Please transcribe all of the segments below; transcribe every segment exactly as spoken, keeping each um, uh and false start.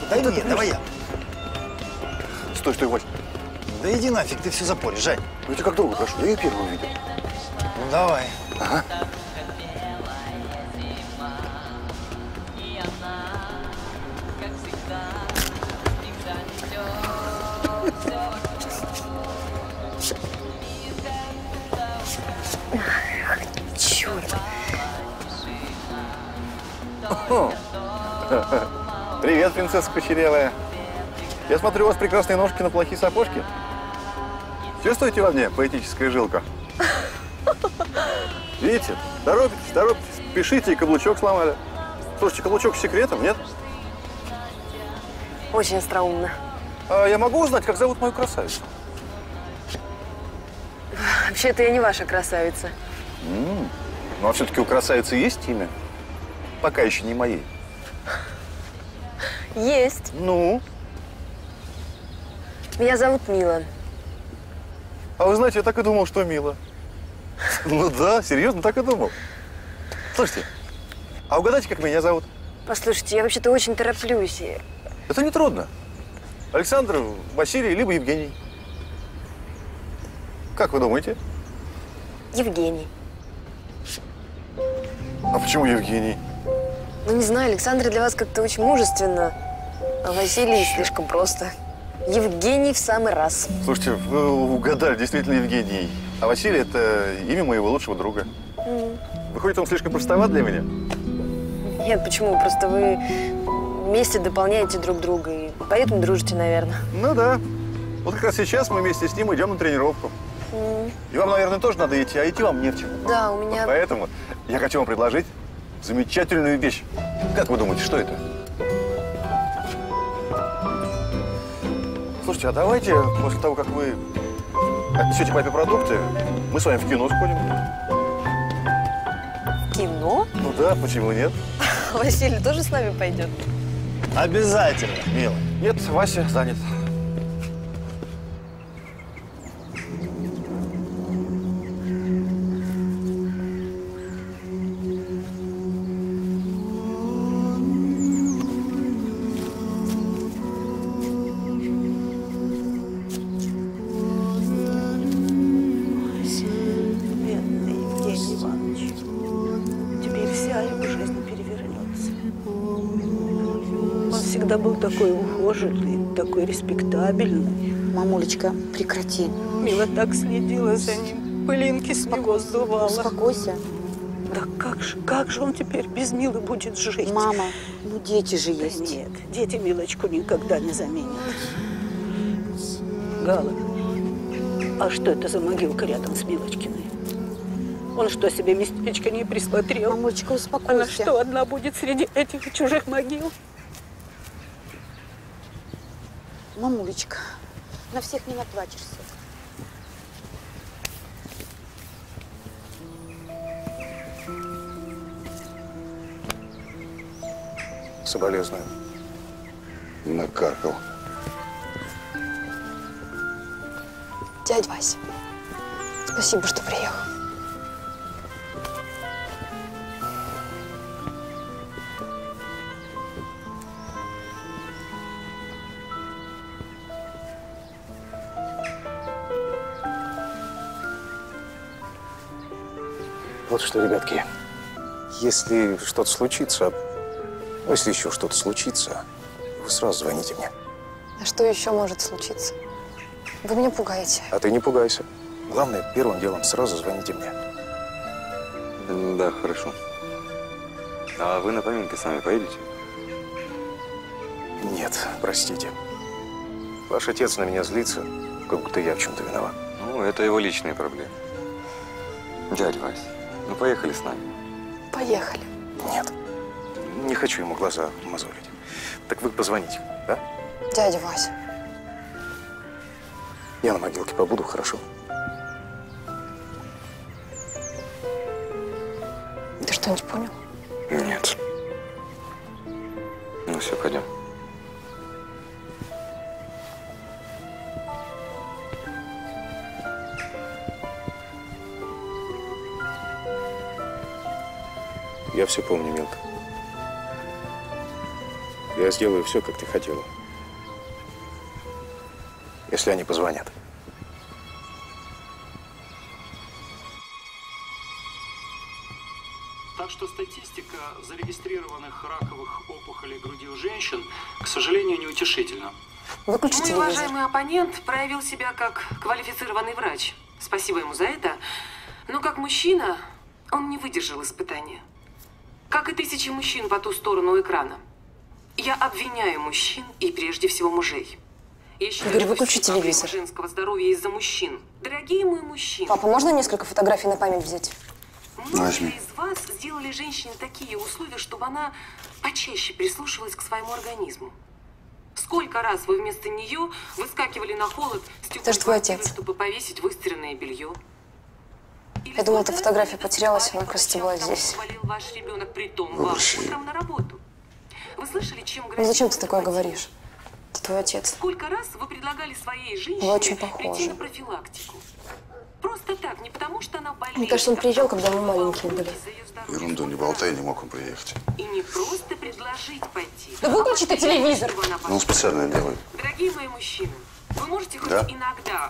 Да нет, давай я. Стой, стой, Вась. Да иди нафиг, ты все запоришь, Жень. Ну я тебя как друга прошу, я ее первую увидел. Ну давай. Ага. Черт. Привет, принцесса кучерявая. Я смотрю, у вас прекрасные ножки на плохие сапожки. Чувствуете во мне поэтическая жилка? Видите? Торопитесь, торопитесь. Пишите, и каблучок сломали. Слушайте, каблучок с секретом, нет? Очень остроумно. А я могу узнать, как зовут мою красавицу? Вообще-то я не ваша красавица. М-м. Ну, а все-таки у красавицы есть имя? Пока еще не моей. Есть. Ну? Меня зовут Мила. А вы знаете, я так и думал, что Мила. Ну да, серьезно, так и думал. Слушайте, а угадайте, как меня зовут? Послушайте, я вообще-то очень тороплюсь. Это не трудно. Александр, Василий, либо Евгений. Как вы думаете? Евгений. А почему Евгений? Ну, не знаю, Александр для вас как-то очень мужественно, а Василий слишком просто. Евгений в самый раз. Слушайте, вы угадали, действительно Евгений. А Василий – это имя моего лучшего друга. Mm. Выходит, он слишком простоват для меня? Нет, почему? Просто вы вместе дополняете друг друга и поэтому дружите, наверное. Ну да. Вот как раз сейчас мы вместе с ним идем на тренировку. Mm. И вам, наверное, тоже надо идти, а идти вам не в чем. Да, у меня… Вот поэтому я хочу вам предложить замечательную вещь. Как вы думаете, что это? Слушайте, а давайте после того, как вы отнесете папе продукты, мы с вами в кино сходим. В кино? Ну да, почему нет? Василий тоже с нами пойдет? Обязательно, Мила. Нет, Вася занят. Был такой ухоженный, такой респектабельный. Мамулечка, прекрати. Мила так следила за ним, пылинки с него сдувала. Успокойся. Да как же, как же он теперь без Милы будет жить? Мама, ну дети же есть. Да нет, дети Милочку никогда не заменят. Гала, а что это за могилка рядом с Милочкиной? Он что, себе местечко не присмотрел? Мамулечка, успокойся. Она что, одна будет среди этих чужих могил? Мамулечка, на всех не наплачешься. Соболезную. Накаркал. Дядь Вася, спасибо, что приехал. Вот что, ребятки, если что-то случится, ну, если еще что-то случится, вы сразу звоните мне. А что еще может случиться? Вы меня пугаете. А ты не пугайся. Главное, первым делом сразу звоните мне. Да, хорошо. А вы на поминки с нами поедете? Нет, простите. Ваш отец на меня злится, как будто я в чем-то виноват. Ну, это его личные проблемы. Дядя Вась, ну поехали с нами. Поехали. Нет, не хочу ему глаза мозолить. Так вы позвоните, да? Дядя Вася. Я на могилке побуду, хорошо? Ты что-нибудь понял? Нет. Ну все, пойдем. Я все помню, Милка. Я сделаю все, как ты хотела. Если они позвонят. Так что статистика зарегистрированных раковых опухолей груди у женщин, к сожалению, неутешительна. Выключи Мой телевизор. уважаемый оппонент проявил себя как квалифицированный врач. Спасибо ему за это. Но как мужчина он не выдержал испытания. Как и тысячи мужчин по ту сторону экрана. Я обвиняю мужчин и прежде всего мужей. Я считаю, Игорь, что выключи проблема телевизор. женского здоровья из-за мужчин. Дорогие мои мужчины, Папа, можно несколько фотографий на память взять? многие из вас сделали женщине такие условия, чтобы она почаще прислушивалась к своему организму. Сколько раз вы вместо нее выскакивали на холод с Это ж твой отец. чтобы повесить выстиранное белье? Я думала, эта фотография потерялась, она, кажется, была здесь. Ваш ребенок при том вам утром на работу. Вы слышали, чем Ну грозит зачем ты такое апатия? говоришь? Это твой отец. Сколько раз вы предлагали своей женщине Вы очень прийти похожи. на профилактику? Просто так, не потому что она болеет. Мне кажется, он а приезжал, потому когда мы что вам маленькие руки были. за её здоровье. Ерунду не болтай, не мог он приехать. И не просто предложить пойти. Да выключи ты телевизор! Чтобы она Ну, он специально это делает. Дорогие мои мужчины, вы можете хоть Да? иногда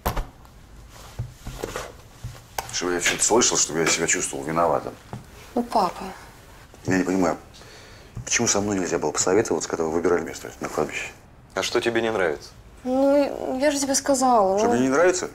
Что я что-то слышал, чтобы я себя чувствовал виноватым. Ну, папа. Я не понимаю, почему со мной нельзя было посоветоваться, когда вы выбирали место на кладбище? А что тебе не нравится? Ну, я же тебе сказала. Что, ну. мне не нравится?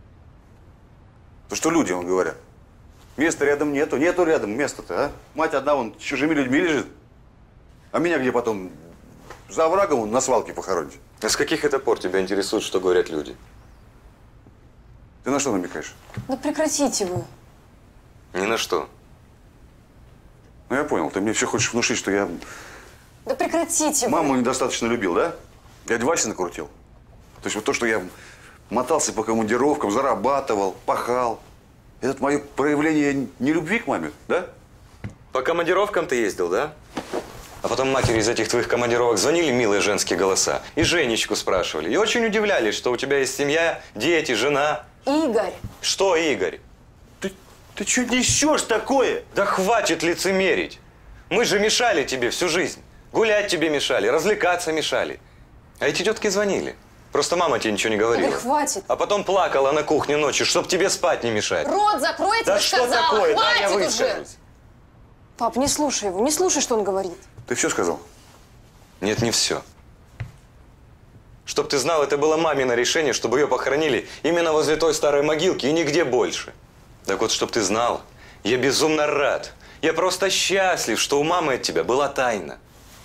То что люди вам говорят? Места рядом нету, нету рядом места-то, а? Мать одна, вон, с чужими людьми лежит. А меня где потом? За оврагом вон, на свалке похороните. А с каких это пор тебя интересует, что говорят люди? Ты на что намекаешь? Да прекратите вы. Ни на что. Ну, я понял, ты мне все хочешь внушить, что я Да прекратите вы. маму недостаточно любил, да? Дядю Вася накрутил. То есть вот то, что я мотался по командировкам, зарабатывал, пахал. Это мое проявление нелюбви к маме, да? По командировкам ты ездил, да? А потом матери из этих твоих командировок звонили милые женские голоса и Женечку спрашивали. И очень удивлялись, что у тебя есть семья, дети, жена. Игорь. Что, Игорь? Ты, ты что несешь такое? Да хватит лицемерить. Мы же мешали тебе всю жизнь. Гулять тебе мешали, развлекаться мешали. А эти тетки звонили. Просто мама тебе ничего не говорила. Игорь, хватит. А потом плакала на кухне ночью, чтоб тебе спать не мешать. Рот закрой, я Да тебе что сказала. такое? Да, Хватит я уже. выскажусь. Пап, не слушай его, не слушай, что он говорит. Ты все сказал? Нет, не все. Чтоб ты знал, это было мамино решение, чтобы ее похоронили именно возле той старой могилки и нигде больше. Так вот, чтоб ты знал, я безумно рад. Я просто счастлив, что у мамы от тебя была тайна.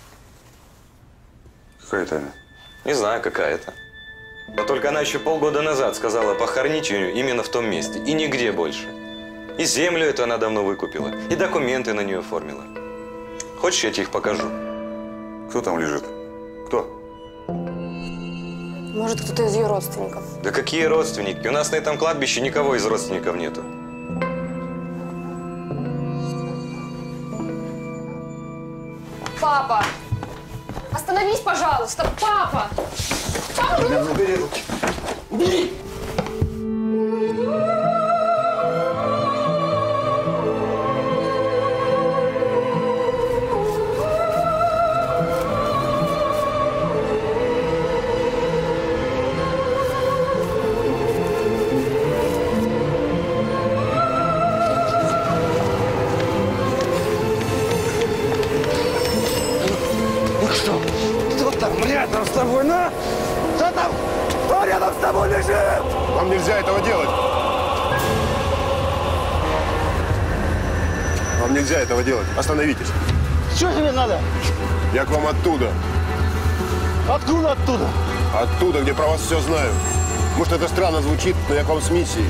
Какая тайна? Не знаю, какая это. Но только она еще полгода назад сказала похоронить ее именно в том месте и нигде больше. И землю эту она давно выкупила, и документы на нее оформила. Хочешь, я тебе их покажу? Кто там лежит? Кто? Может, кто-то из ее родственников. Да какие родственники? У нас на этом кладбище никого из родственников нету. Папа! Остановись, пожалуйста! Папа! Папа! Убери руки. Убери! Ну что? Кто там рядом с тобой, на? Кто там? Кто рядом с тобой лежит? Вам нельзя этого делать. Вам нельзя этого делать. Остановитесь. Что тебе надо? Я к вам оттуда. Откуда оттуда? Оттуда, где про вас все знаю. Может, это странно звучит, но я к вам с миссией.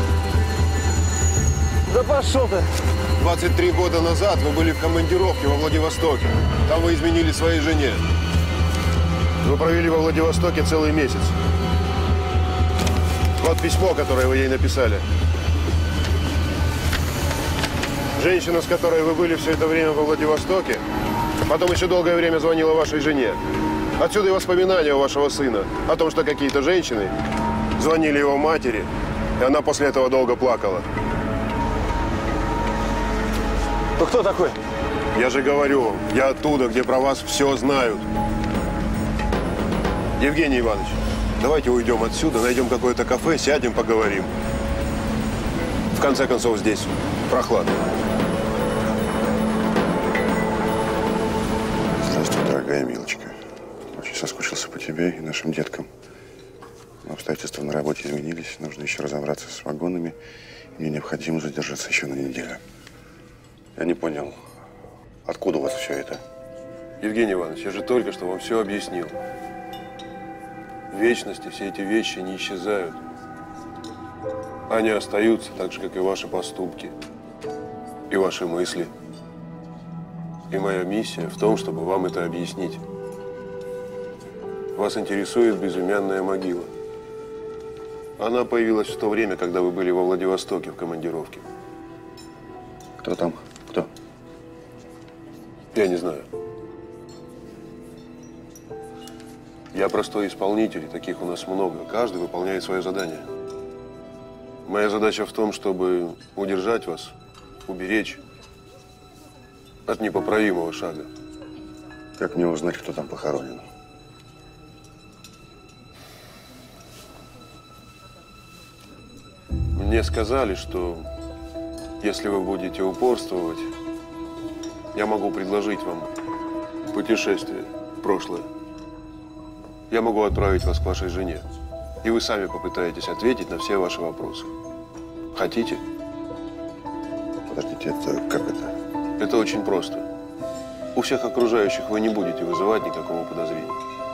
Да пошел ты. двадцать три года назад вы были в командировке во Владивостоке. Там вы изменили своей жене. Вы провели во Владивостоке целый месяц. Вот письмо, которое вы ей написали. Женщина, с которой вы были все это время во Владивостоке, потом еще долгое время звонила вашей жене. Отсюда и воспоминания у вашего сына о том, что какие-то женщины звонили его матери, и она после этого долго плакала. Ну кто такой? Я же говорю вам, я оттуда, где про вас все знают. Евгений Иванович, давайте уйдем отсюда, найдем какое-то кафе, сядем, поговорим. В конце концов, здесь прохладно. Здравствуй, дорогая Милочка. Очень соскучился по тебе и нашим деткам. Но обстоятельства на работе изменились. Нужно еще разобраться с вагонами. Мне необходимо задержаться еще на неделю. Я не понял, откуда у вас все это? Евгений Иванович, я же только что вам все объяснил. В вечности все эти вещи не исчезают. Они остаются так же, как и ваши поступки, и ваши мысли. И моя миссия в том, чтобы вам это объяснить. Вас интересует безымянная могила. Она появилась в то время, когда вы были во Владивостоке в командировке. Кто там? Кто? Я не знаю. Я простой исполнитель, и таких у нас много. Каждый выполняет свое задание. Моя задача в том, чтобы удержать вас, уберечь от непоправимого шага. Как мне узнать, кто там похоронен? Мне сказали, что если вы будете упорствовать, я могу предложить вам путешествие в прошлое. Я могу отправить вас к вашей жене, и вы сами попытаетесь ответить на все ваши вопросы. Хотите? Подождите, это как это? Это очень просто. У всех окружающих вы не будете вызывать никакого подозрения.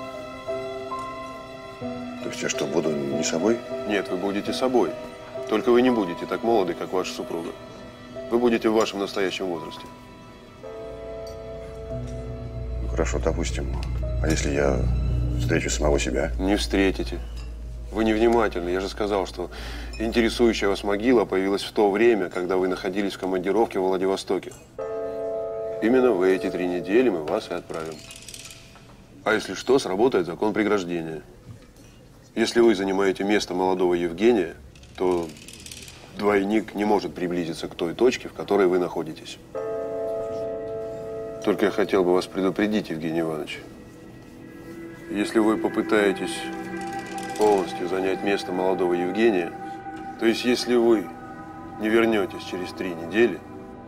То есть я что, буду не собой? Нет, вы будете собой. Только вы не будете так молоды, как ваша супруга. Вы будете в вашем настоящем возрасте. Ну, хорошо, допустим. А если я встречу самого себя? Не встретите. Вы невнимательны. Я же сказал, что интересующая вас могила появилась в то время, когда вы находились в командировке в Владивостоке. Именно в эти три недели мы вас и отправим. А если что, сработает закон преграждения. Если вы занимаете место молодого Евгения, то двойник не может приблизиться к той точке, в которой вы находитесь. Только я хотел бы вас предупредить, Евгений Иванович. Если вы попытаетесь полностью занять место молодого Евгения, то есть если вы не вернетесь через три недели,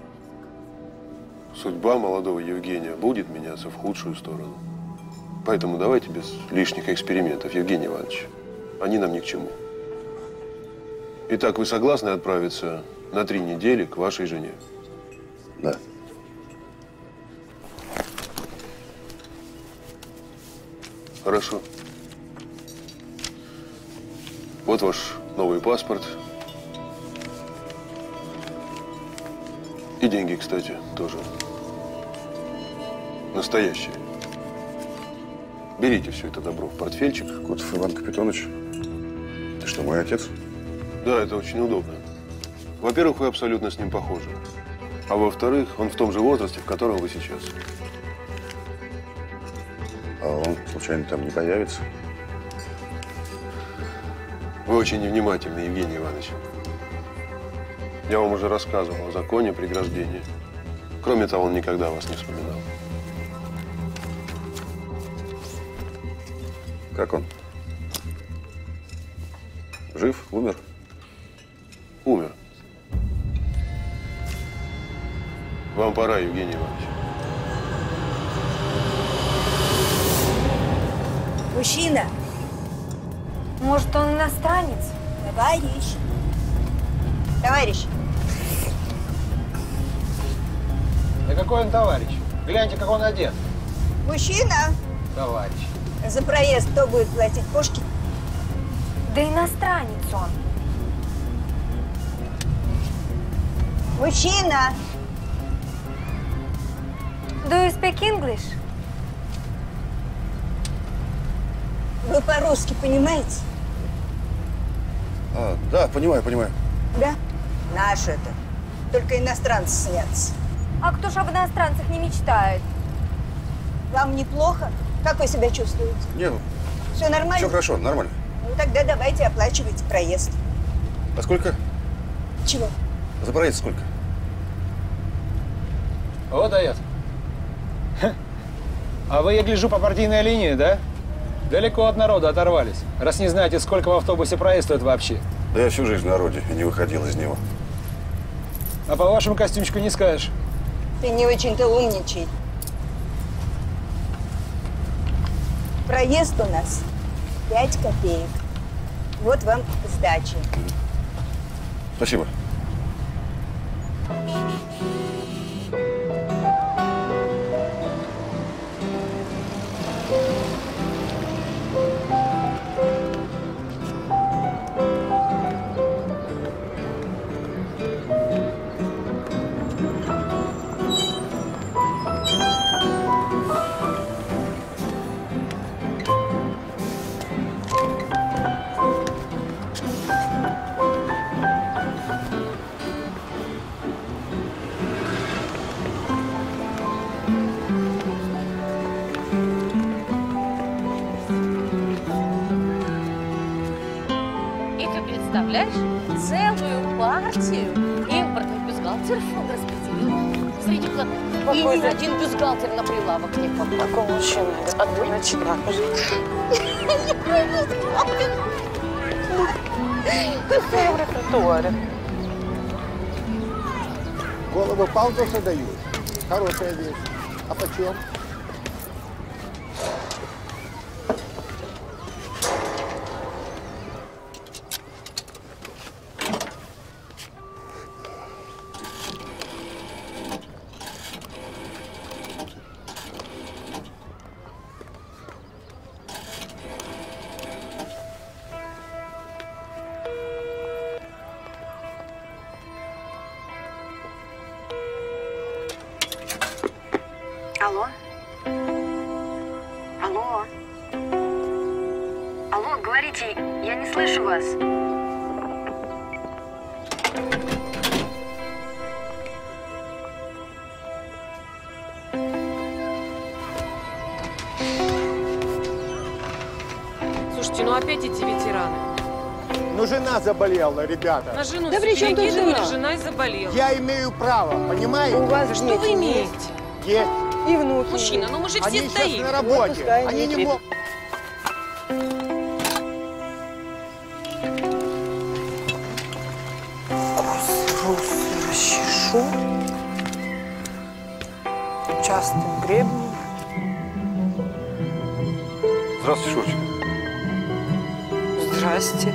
судьба молодого Евгения будет меняться в худшую сторону. Поэтому давайте без лишних экспериментов, Евгений Иванович. Они нам ни к чему. Итак, вы согласны отправиться на три недели к вашей жене? Да. Хорошо. Вот ваш новый паспорт. И деньги, кстати, тоже. Настоящие. Берите все это добро в портфельчик. Котов Иван Капитонович, ты что, мой отец? Да, это очень удобно. Во-первых, вы абсолютно с ним похожи. А во-вторых, он в том же возрасте, в котором вы сейчас. А он, случайно, там не появится? Вы очень невнимательны, Евгений Иванович. Я вам уже рассказывал о законе преграждения. Кроме того, он никогда вас не вспоминал. Как он? Жив? Умер? Умер. Вам пора, Евгений Иванович. Мужчина. Может, он иностранец? Товарищ. Товарищ. Да какой он товарищ? Гляньте, как он одет. Мужчина. Товарищ. За проезд кто будет платить? Пушкин? Да иностранец он. Мужчина. Do you speak English? Вы по-русски понимаете? А, да, понимаю, понимаю. Да? Наш это. Только иностранцы снятся. А кто ж об иностранцах не мечтает? Вам неплохо? Как вы себя чувствуете? Нет. Все нормально? Все хорошо, нормально. Ну тогда давайте оплачивайте проезд. А сколько? Чего? За проезд сколько? Вот дает. А вы, я гляжу, по партийной линии, да? Далеко от народа оторвались. Раз не знаете, сколько в автобусе проезд стоит вообще. Да я всю жизнь в народе и не выходил из него. А по вашему костюмчику не скажешь. Ты не очень-то умничай. Проезд у нас пять копеек. Вот вам сдача. Спасибо. Представляешь, целую партию импортных бюстгальтеров он распределил среди платных. И ни один бюстгальтер на прилавок не попал. Какой мужчина? Однозначно. Евро тротуаре. Голову палдуса дают. Хорошая вещь. А почем? Алло? Алло? Алло, говорите, я не слышу вас. Слушайте, ну опять эти ветераны. Ну, жена заболела, ребята. На жену Да все при чем тут перекидывали, жена? жена и заболела. Я имею право, понимаете? У вас Да что дети вы имеете? Есть. И внуки. Мужчина, ну мы же Они все сейчас стоим. на работе. Вот пускай Они не они могут. Расчешу. Частым гребнем. Здравствуйте, Шурочка. Здрасте.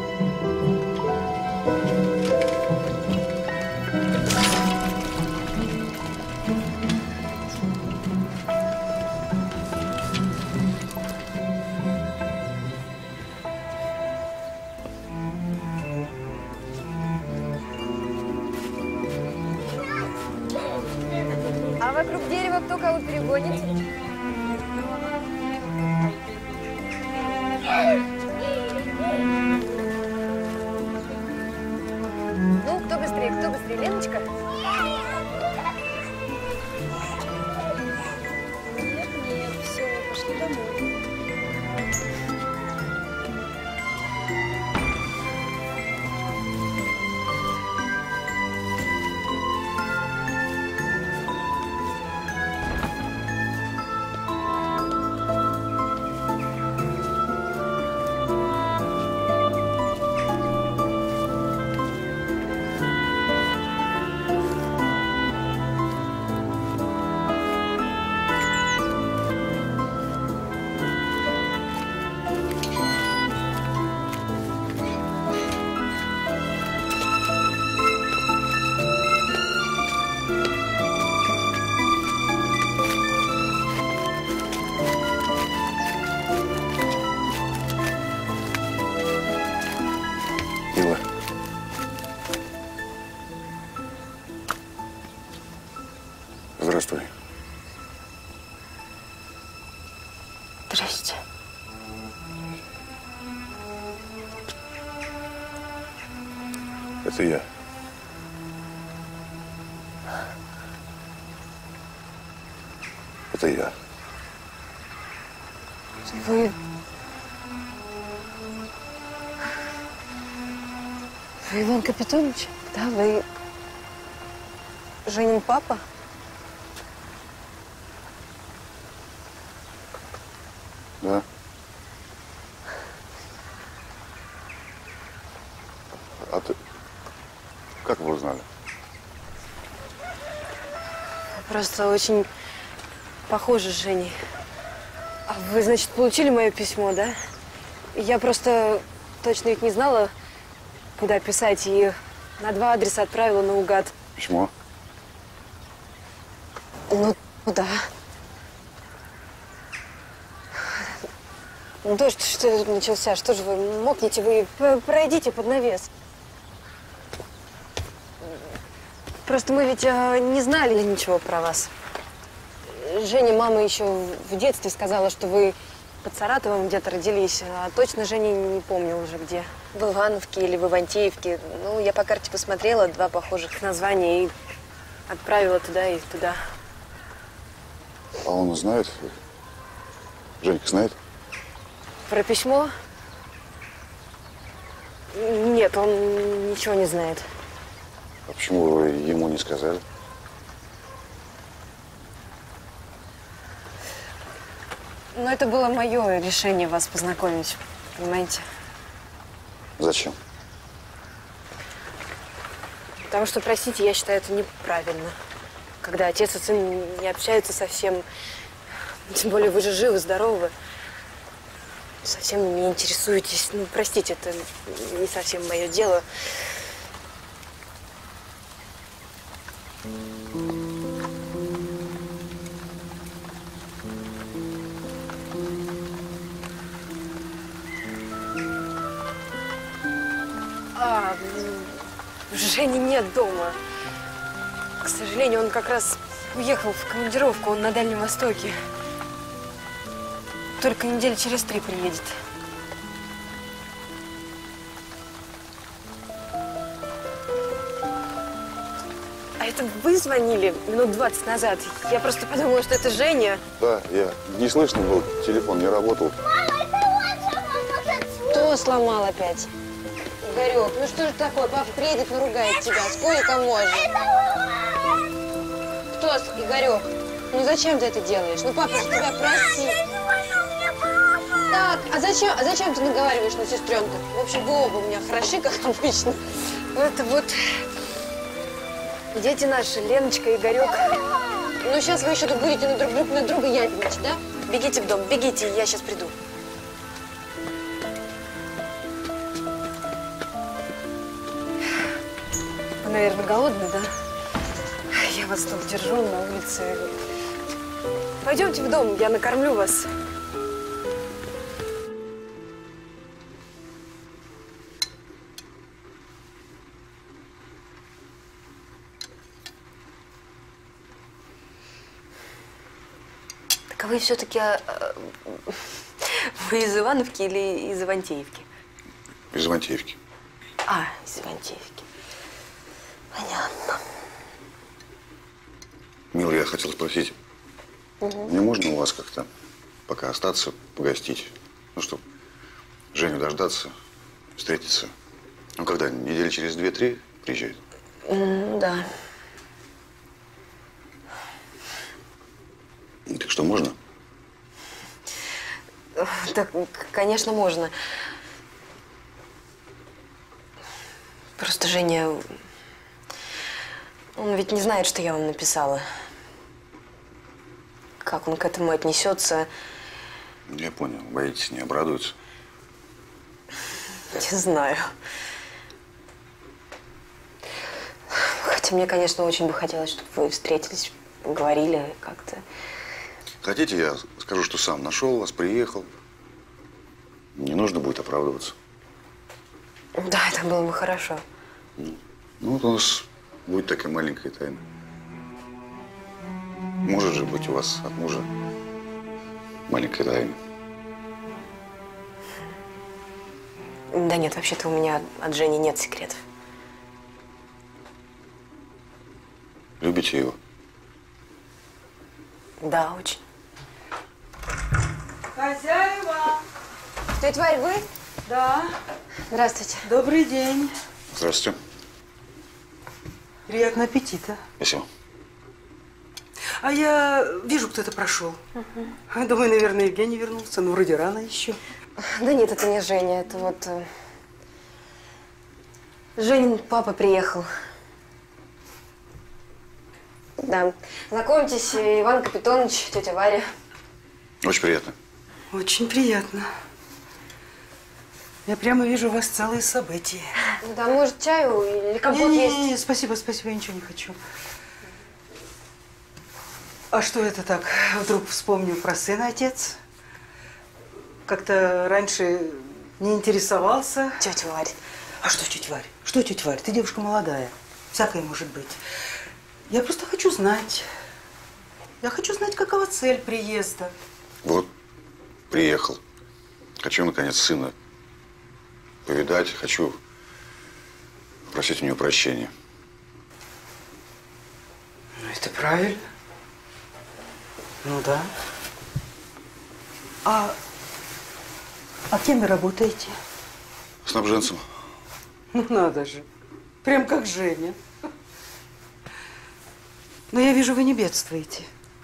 А вокруг дерева кто кого перегонит? Ну, кто быстрее, кто быстрее? Леночка? Нет, нет, все, пошли домой. Мила. Здравствуй. Здрасте. Это я. Это я. Вы... Вы Иван Капитонович? Да, вы... Женин папа? Да. А ты как вы узнали? Просто очень похожи с Женей. А вы, значит, получили мое письмо, да? Я просто точно их не знала, куда писать, и на два адреса отправила наугад. Письмо? Ну, да. Ну, дождь, что начался? Что же вы мокнете? Вы пройдите под навес. Просто мы ведь э, не знали ничего про вас. Женя, мама еще в детстве сказала, что вы под Саратовом где-то родились, а точно Женя не помню уже где. В Ивановке или в Ивантеевке. Ну, я по карте посмотрела, два похожих названия, и отправила туда и туда. А он знает? Женька знает? Про письмо? Нет, он ничего не знает. А почему вы ему не сказали? Ну, это было мое решение вас познакомить, понимаете? Зачем? Потому что, простите, я считаю это неправильно. Когда отец и сын не общаются совсем, тем более вы же живы, здоровы, совсем не интересуетесь. Ну, простите, это не совсем мое дело. А, Жени нет дома. К сожалению, он как раз уехал в командировку, он на Дальнем Востоке. Только недели через три приедет. А это вы звонили минут двадцать назад? Я просто подумала, что это Женя. Да, я не слышно был, телефон не работал. Кто сломал опять? Игорек, ну что же такое? Папа приедет, наругает тебя. Сколько можно? Кто, Игорек? Ну зачем ты это делаешь? Ну папа же тебя просил. Так, а зачем, а зачем ты наговариваешь на сестренку? В общем, вы оба у меня хороши, как обычно. Это вот дети наши, Леночка и Игорек. Ну сейчас вы еще тут будете на друг, друг на друга ябедничать, да? Бегите в дом, бегите, я сейчас приду. Вы, наверное, голодны, да? Я вас тут держу на улице. Пойдемте в дом, я накормлю вас. Так а вы все-таки вы из Ивановки или из Ивантеевки? Из Ивантеевки. А, из Ивантеевки. Понятно. Мила, я хотел спросить, Угу. мне можно у вас как-то пока остаться, погостить? Ну, чтобы Женю дождаться, встретиться. Ну, когда? Недели через две-три приезжает? Mm, да. Так что, можно? Так, конечно, можно. Просто Женя… Он ведь не знает, что я вам написала. Как он к этому отнесется? Я понял. Боитесь, не обрадуется? Не знаю. Хотя мне, конечно, очень бы хотелось, чтобы вы встретились, поговорили как-то. Хотите, я скажу, что сам нашел вас, приехал. Не нужно будет оправдываться. Да, это было бы хорошо. Ну, вот у нас будет такая маленькая тайна. Может же быть у вас от мужа маленькая тайна. Да нет, вообще-то у меня от Жени нет секретов. Любите его? Да, очень. Хозяева! Тетя Варь, вы? Да. Здравствуйте. Добрый день. Здравствуйте. Приятного аппетита. Спасибо. А я вижу, кто-то прошел. Угу. Думаю, наверное, Евгений вернулся, но вроде рано еще. Да нет, это не Женя, это вот… э, Женин папа приехал. Да. Знакомьтесь, Иван Капитонович, тетя Варя. Очень приятно. Очень приятно. Я прямо вижу у вас целые события. Ну да, может, чаю или компот не, есть? Не, не, спасибо, спасибо, я ничего не хочу. А что это так? Вдруг вспомнил про сына отец? Как-то раньше не интересовался. Тетя Варь. А что, тетя Варь? Что, тетя Варь? Ты девушка молодая. Всякое может быть. Я просто хочу знать. Я хочу знать, какова цель приезда. Вот, приехал. Хочу, наконец, сына повидать. Хочу попросить у него прощения. Ну, это правильно. Ну да. А, а кем вы работаете? Снабженцем. Ну, надо же. Прям как Женя. Но я вижу, вы не бедствуете.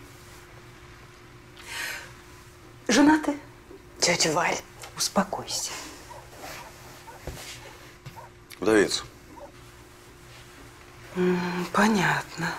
Женаты? Тетя Варь. Успокойся. Вдовец. М, понятно.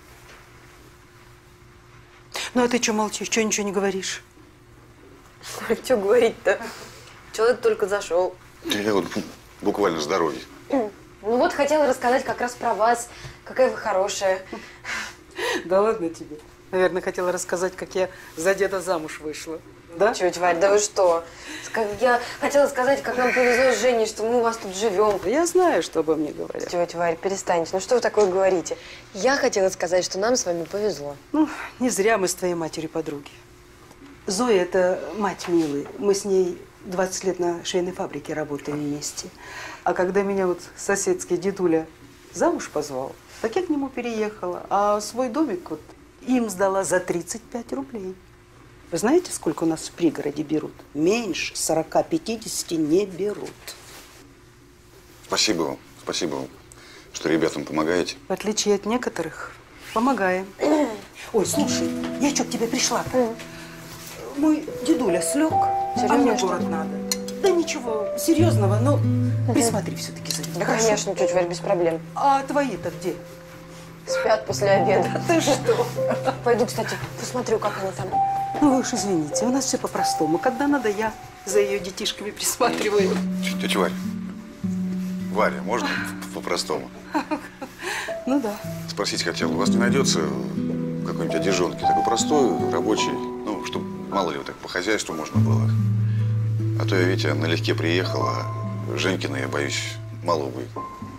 Ну, а ты что молчишь? Что ничего не говоришь? Что говорить-то? Человек только зашел. Я вот буквально с дороги. Ну вот, хотела рассказать как раз про вас. Какая вы хорошая. Да ладно тебе. Наверное, хотела рассказать, как я за деда замуж вышла. Да? Тетя Варь, да вы что? Как я хотела сказать, как нам повезло с Женей, что мы у вас тут живем. Я знаю, что обо мне говорят. Тетя Варь, перестаньте. Ну что вы такое говорите? Я хотела сказать, что нам с вами повезло. Ну, не зря мы с твоей матерью подруги. Зоя – это мать Милы. Мы с ней двадцать лет на швейной фабрике работаем вместе. А когда меня вот соседский дедуля замуж позвал, так я к нему переехала. А свой домик вот им сдала за тридцать пять рублей. Вы знаете, сколько у нас в пригороде берут? Меньше сорока-пятидесяти не берут. Спасибо вам. Спасибо вам, что ребятам помогаете. В отличие от некоторых, помогаем. Ой, слушай, я что к тебе пришла-то? Мой дедуля слег, а мне в город надо. Да ничего серьезного, но присмотри все-таки за ним. Да, конечно, тетя Варь, без проблем. А твои-то где? Спят после обеда. Ты что? Пойду, кстати, посмотрю, как они там. Ну вы уж извините, у нас все по-простому. Когда надо, я за ее детишками присматриваю. Тетя Варя. Варя, можно по-простому? Ну да. Спросить хотел, у вас не найдется какой-нибудь одежонки, такой простой, рабочий, ну, чтобы мало ли вот так по хозяйству можно было. А то я, видите, налегке приехала, а Женькина, я боюсь, мало будет.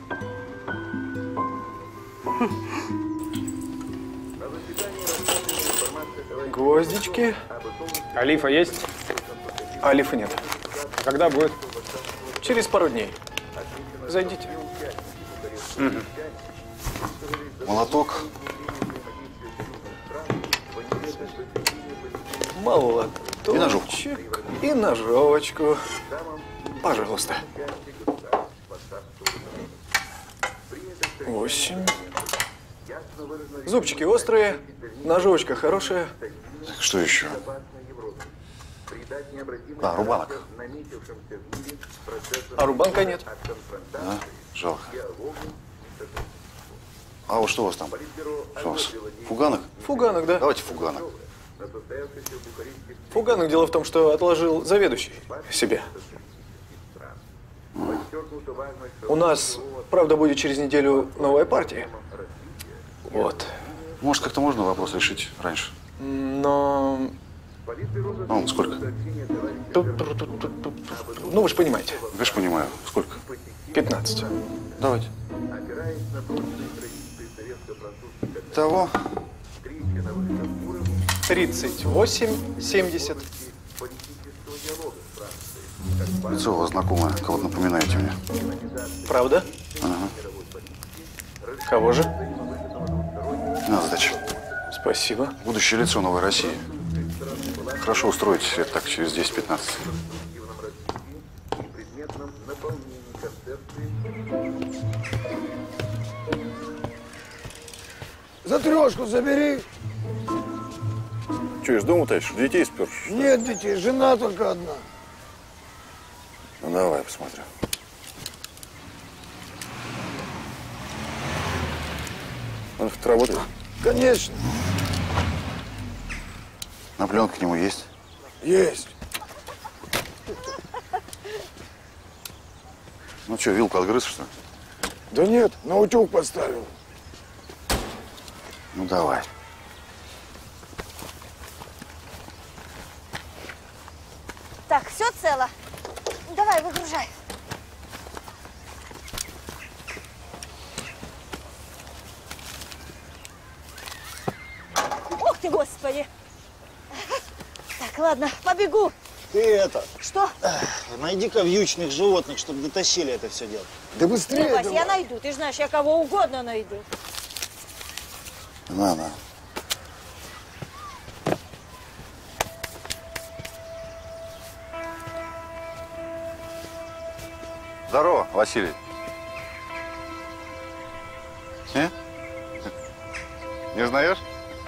Гвоздички. Олифа есть? Олифа нет. Когда будет? Через пару дней. Зайдите. Угу. Молоток. Молоток. И ножовку. И ножовочку. Пожалуйста. Восемь. Зубчики острые, ножовочка хорошая. Что еще? А, рубанок. А рубанка нет. Да? Жалко. А вот что у вас там? Что у вас? Фуганок? Фуганок, да. Давайте фуганок. Фуганок, дело в том, что отложил заведующий себе. У нас, правда, будет через неделю новая партия. Вот. Может, как-то можно вопрос решить раньше? Но… Ну, сколько? Ну, вы же понимаете. Я же понимаю. Сколько? пятнадцать. Давайте. Того? тридцать восемь семьдесят. Лицо у вас знакомое. Кого-то напоминаете мне. Правда? Ага. Кого же? На сдачу. Спасибо. Будущее лицо Новой России. Хорошо устроить лет так через десять-пятнадцать. За трешку забери. Что, из дома тащишь? Детей спершь? Нет детей, жена только одна. Ну давай, посмотрю. Он хоть работает? Конечно. На пленка к нему есть? Есть. Ну что, вилку отгрыз, что ли? Да нет, на утюг поставил. Ну давай. Так, все цело. Давай, выгружай. Ох ты, Господи! Так, ладно, побегу. Ты это, Что? найди-ка вьючных животных, чтобы дотащили это все дело. Да быстрее Ну, Вась, давай. я найду. Ты же знаешь, я кого угодно найду. На, на. Здорово, Василий. Не? Не знаешь?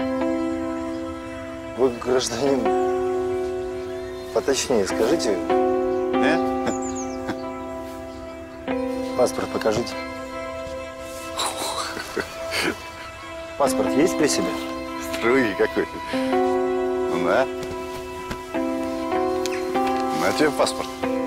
Вы, гражданин, поточнее скажите. Не? Паспорт покажите. Паспорт есть при себе? Строгий какой. Ну, на. На тебе паспорт.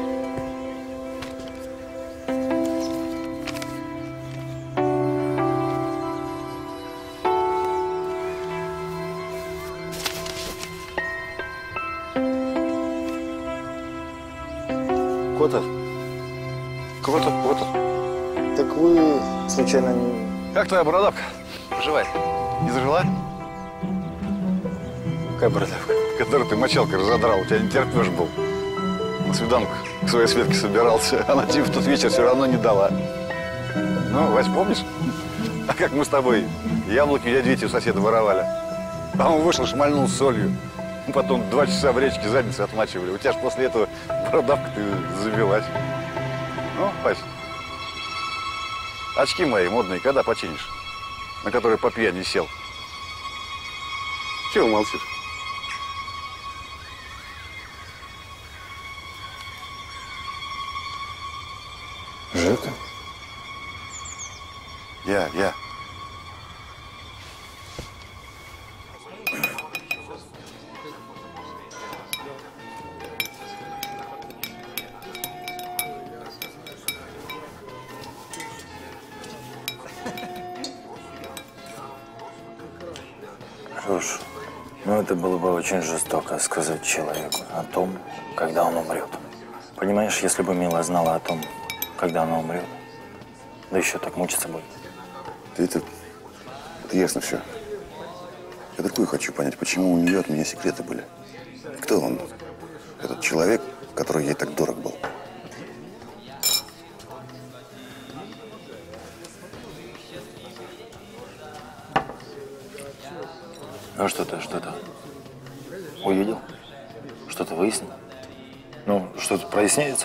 Котов? Котов, Котов. Так вы, случайно, не... Как твоя бородавка? Поживает. Не зажила? Какая бородавка? Которую ты мочалкой разодрал, у тебя не терпеж был. На свиданку к своей Светке собирался. Она тебе в тот вечер все равно не дала. Ну, Вась, помнишь? А как мы с тобой яблоки дяди Вити у соседа воровали? А он вышел, шмальнул с солью. Потом два часа в речке задницы отмачивали. У тебя ж после этого бородавка ты завелась. Ну, Вась, очки мои модные когда починишь? На которые по пьяни сел. Чего молчишь? Жека? Я, я. Слушай, ну это было бы очень жестоко сказать человеку о том, когда он умрет. Понимаешь, если бы Мила знала о том, когда она умрет, да еще так мучиться будет. Да это, это ясно все. Я другое хочу понять, почему у нее от меня секреты были. Кто он, этот человек, который ей так дорог был? Ну что-то, что-то увидел? Что-то выяснил? Ну, что-то проясняется?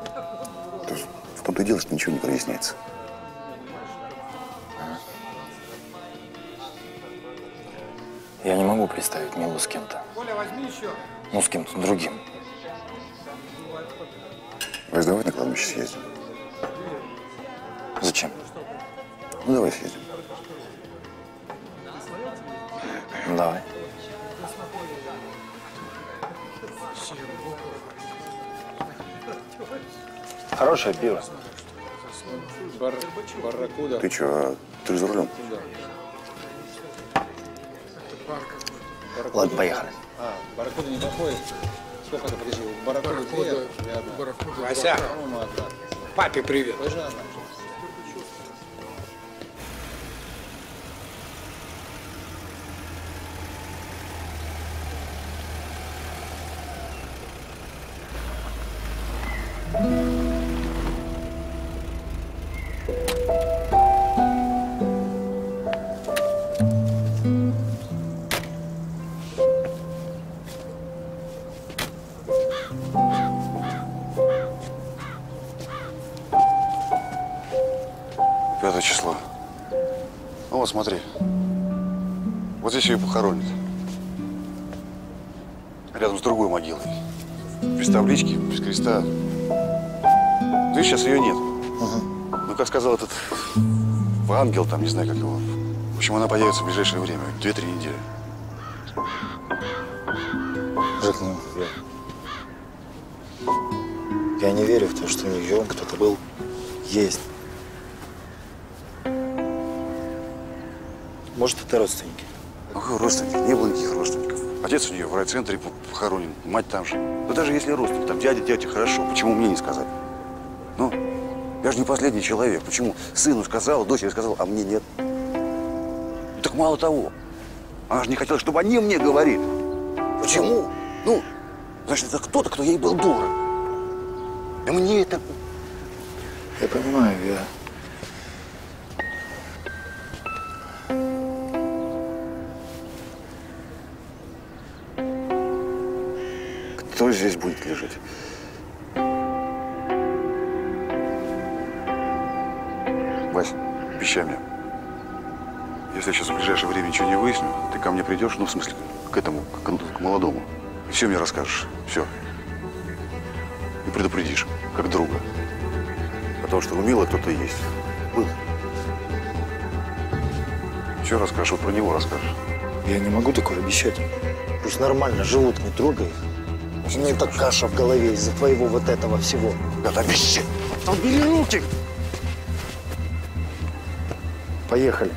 В том-то и дело, что ничего не проясняется. Я не могу представить Милу с кем-то. Ну, с кем-то другим. Вась, давай на кладбище съездим. Зачем? Ну, давай съездим. Давай. Хорошее пиво. Бар... Барракуда. Ты что, а ты же за рулем? Ладно, поехали. А, барракуда не подходит. Сколько это, подожди, барракуда три, Вася, папе привет. Пятое число. Ну вот смотри. Вот здесь ее похоронят. рядом с другой могилой. Без таблички, без креста. Ты сейчас ее нет. Угу. Ну, как сказал этот ангел, там, не знаю, как его. В общем, она появится в ближайшее время, две-три недели. Жек, ну, я... я не верю в то, что у них живем кто-то был, есть. Может, это родственники? Ну, какой родственник? Не было никаких родственников. Отец у нее в райцентре похоронен, мать там же. Да даже если родственник, там дядя, дядя, хорошо, почему мне не сказать? Ну, я же не последний человек. Почему сыну сказала, дочери сказала, а мне нет? Ну, так мало того. Она же не хотела, чтобы они мне говорили. Почему? Ну, значит, это кто-то, кто ей был дорог. И мне это... Я понимаю, я... Кто здесь будет лежать? Вась, обещай мне. Если я сейчас в ближайшее время ничего не выясню, ты ко мне придешь, ну, в смысле, к этому, к, к молодому. И все мне расскажешь. Все. И предупредишь, как друга. Потому что у Милы кто-то есть. Был. Все расскажешь, вот про него расскажешь. Я не могу такое обещать. Пусть нормально живут, не трогай. У меня так каша в голове из-за твоего вот этого всего. Да обещай! Убери руки! Поехали.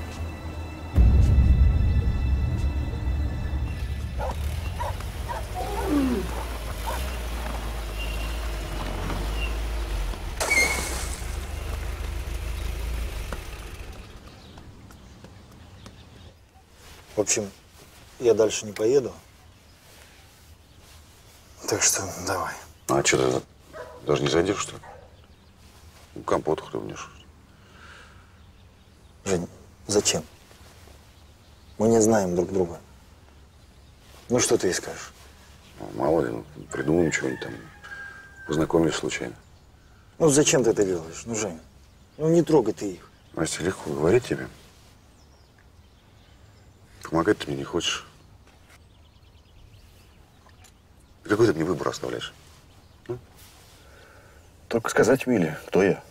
В общем, я дальше не поеду. Так что давай. А что ты даже не зайдешь, что ли? Ну, компот хлебнешь. Жень, зачем? Мы не знаем друг друга. Ну, что ты ей скажешь? Ну, мало ли, ну, придумаем чего-нибудь там. Познакомились случайно. Ну, зачем ты это делаешь? Ну, Жень, ну не трогай ты их. Настя, легко говорить тебе. Помогать ты мне не хочешь. Какой ты мне выбор оставляешь? Ну? Только сказать Миле, кто я.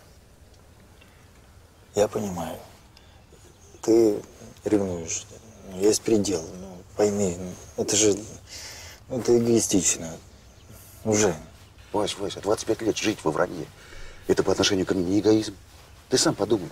Я понимаю. Ты ревнуешь. Есть предел. Ну, пойми, это же... Это эгоистично. Уже. Вась, Вася, двадцать пять лет жить во вранье. Это по отношению ко мне не эгоизм. Ты сам подумай.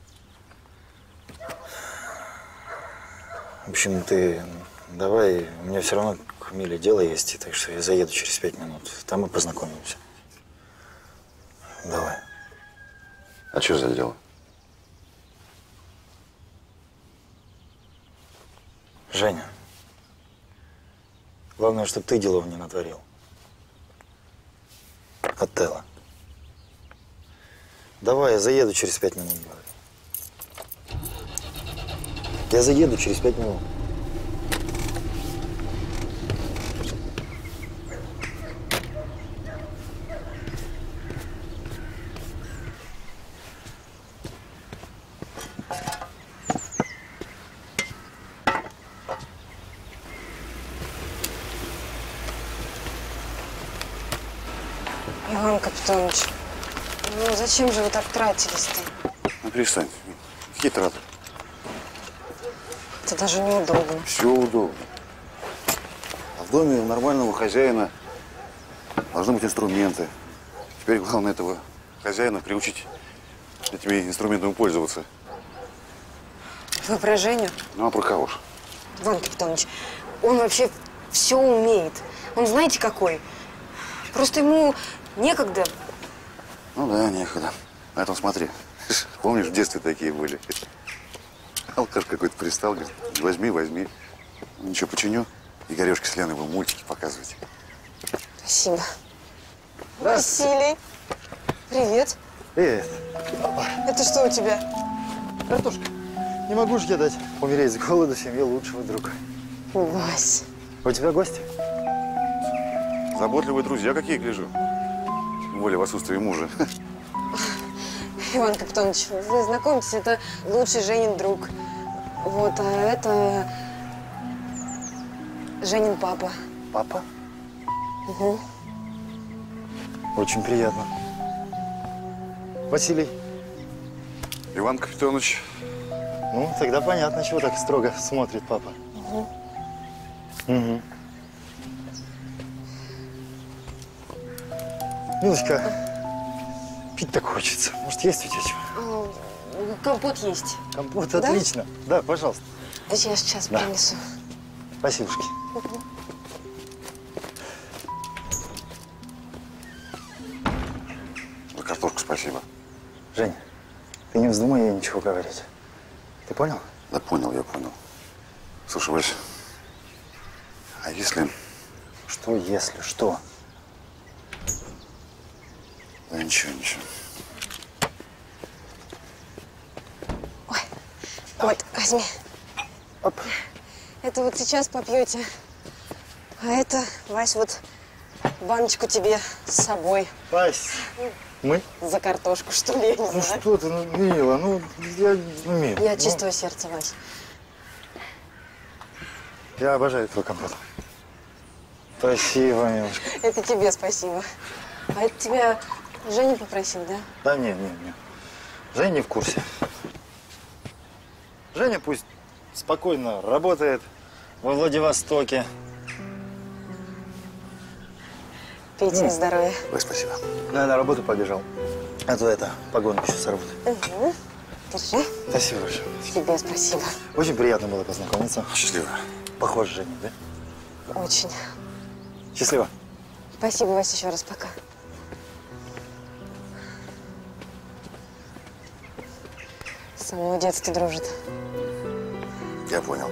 В общем, ты давай, у меня все равно к Миле дело есть, так что я заеду через пять минут. Там мы познакомимся. Давай. А что за дело? Женя, главное, чтобы ты делов не натворил. Отелло. Давай, я заеду через пять минут, говорю. Я заеду через пять минут. Иван Капитонович, ну зачем же вы так тратились-то? Ну, перестань. Какие траты? Это даже неудобно. Все удобно. А в доме у нормального хозяина должны быть инструменты. Теперь главное этого хозяина приучить этими инструментами пользоваться. Вы про Женю? Ну, а про кого ж? Иван Капитонович, он вообще все умеет. Он знаете какой? Просто ему некогда. Ну да, некогда. На этом смотри. Помнишь, в детстве такие были? Алкаш какой-то пристал, говорит, возьми, возьми. Ничего, починю. И Горешки с Леной будем мультики показывать. Спасибо. Василий. Привет. Привет. Это что у тебя? Картошка. Не могу же я дать умереть с голоду семье лучшего друга. Вась. У тебя гости? Заботливые друзья какие, гляжу. Тем более в отсутствии мужа. Иван Капитонович, вы знакомьтесь, это лучший Женин друг. Вот, а это Женин папа. Папа? Угу. Очень приятно. Василий. Иван Капитонович. Ну, тогда понятно, чего так строго смотрит папа. Угу. Угу. Милочка, пить так хочется. Может, есть у тебя чего? Компот есть. Компот, Да? отлично. Да, пожалуйста. Да я сейчас Да. принесу. Спасибушки. Угу. За картошку спасибо. Жень, ты не вздумай ей ничего говорить. Ты понял? Да понял, я понял. Слушай, Вась, а если… Что если, что? Да ничего, ничего. Ой, вот, возьми. Оп. Это вот сейчас попьете. А это, Вась, вот баночку тебе с собой. Вась, мы? За картошку, что ли, я не Ну знаю. что ты, ну, мила, ну, я умею. Я от Ну, чистого сердца, Вась. Я обожаю твой компот. Спасибо, милочка. Это тебе спасибо. А это тебя Женя попросил, да? Да не, не, не. Женя не в курсе. Женя пусть спокойно работает во Владивостоке. Пейте на здоровье. Ой, спасибо. Да, на работу побежал. А то это, погону еще сорвут. Угу. Держи. Спасибо большое. Тебе спасибо. Очень приятно было познакомиться. Счастливо. Похож, Женя, да? Очень. Счастливо. Спасибо, Вась, еще раз. Пока. С самого детства дружит. Я понял.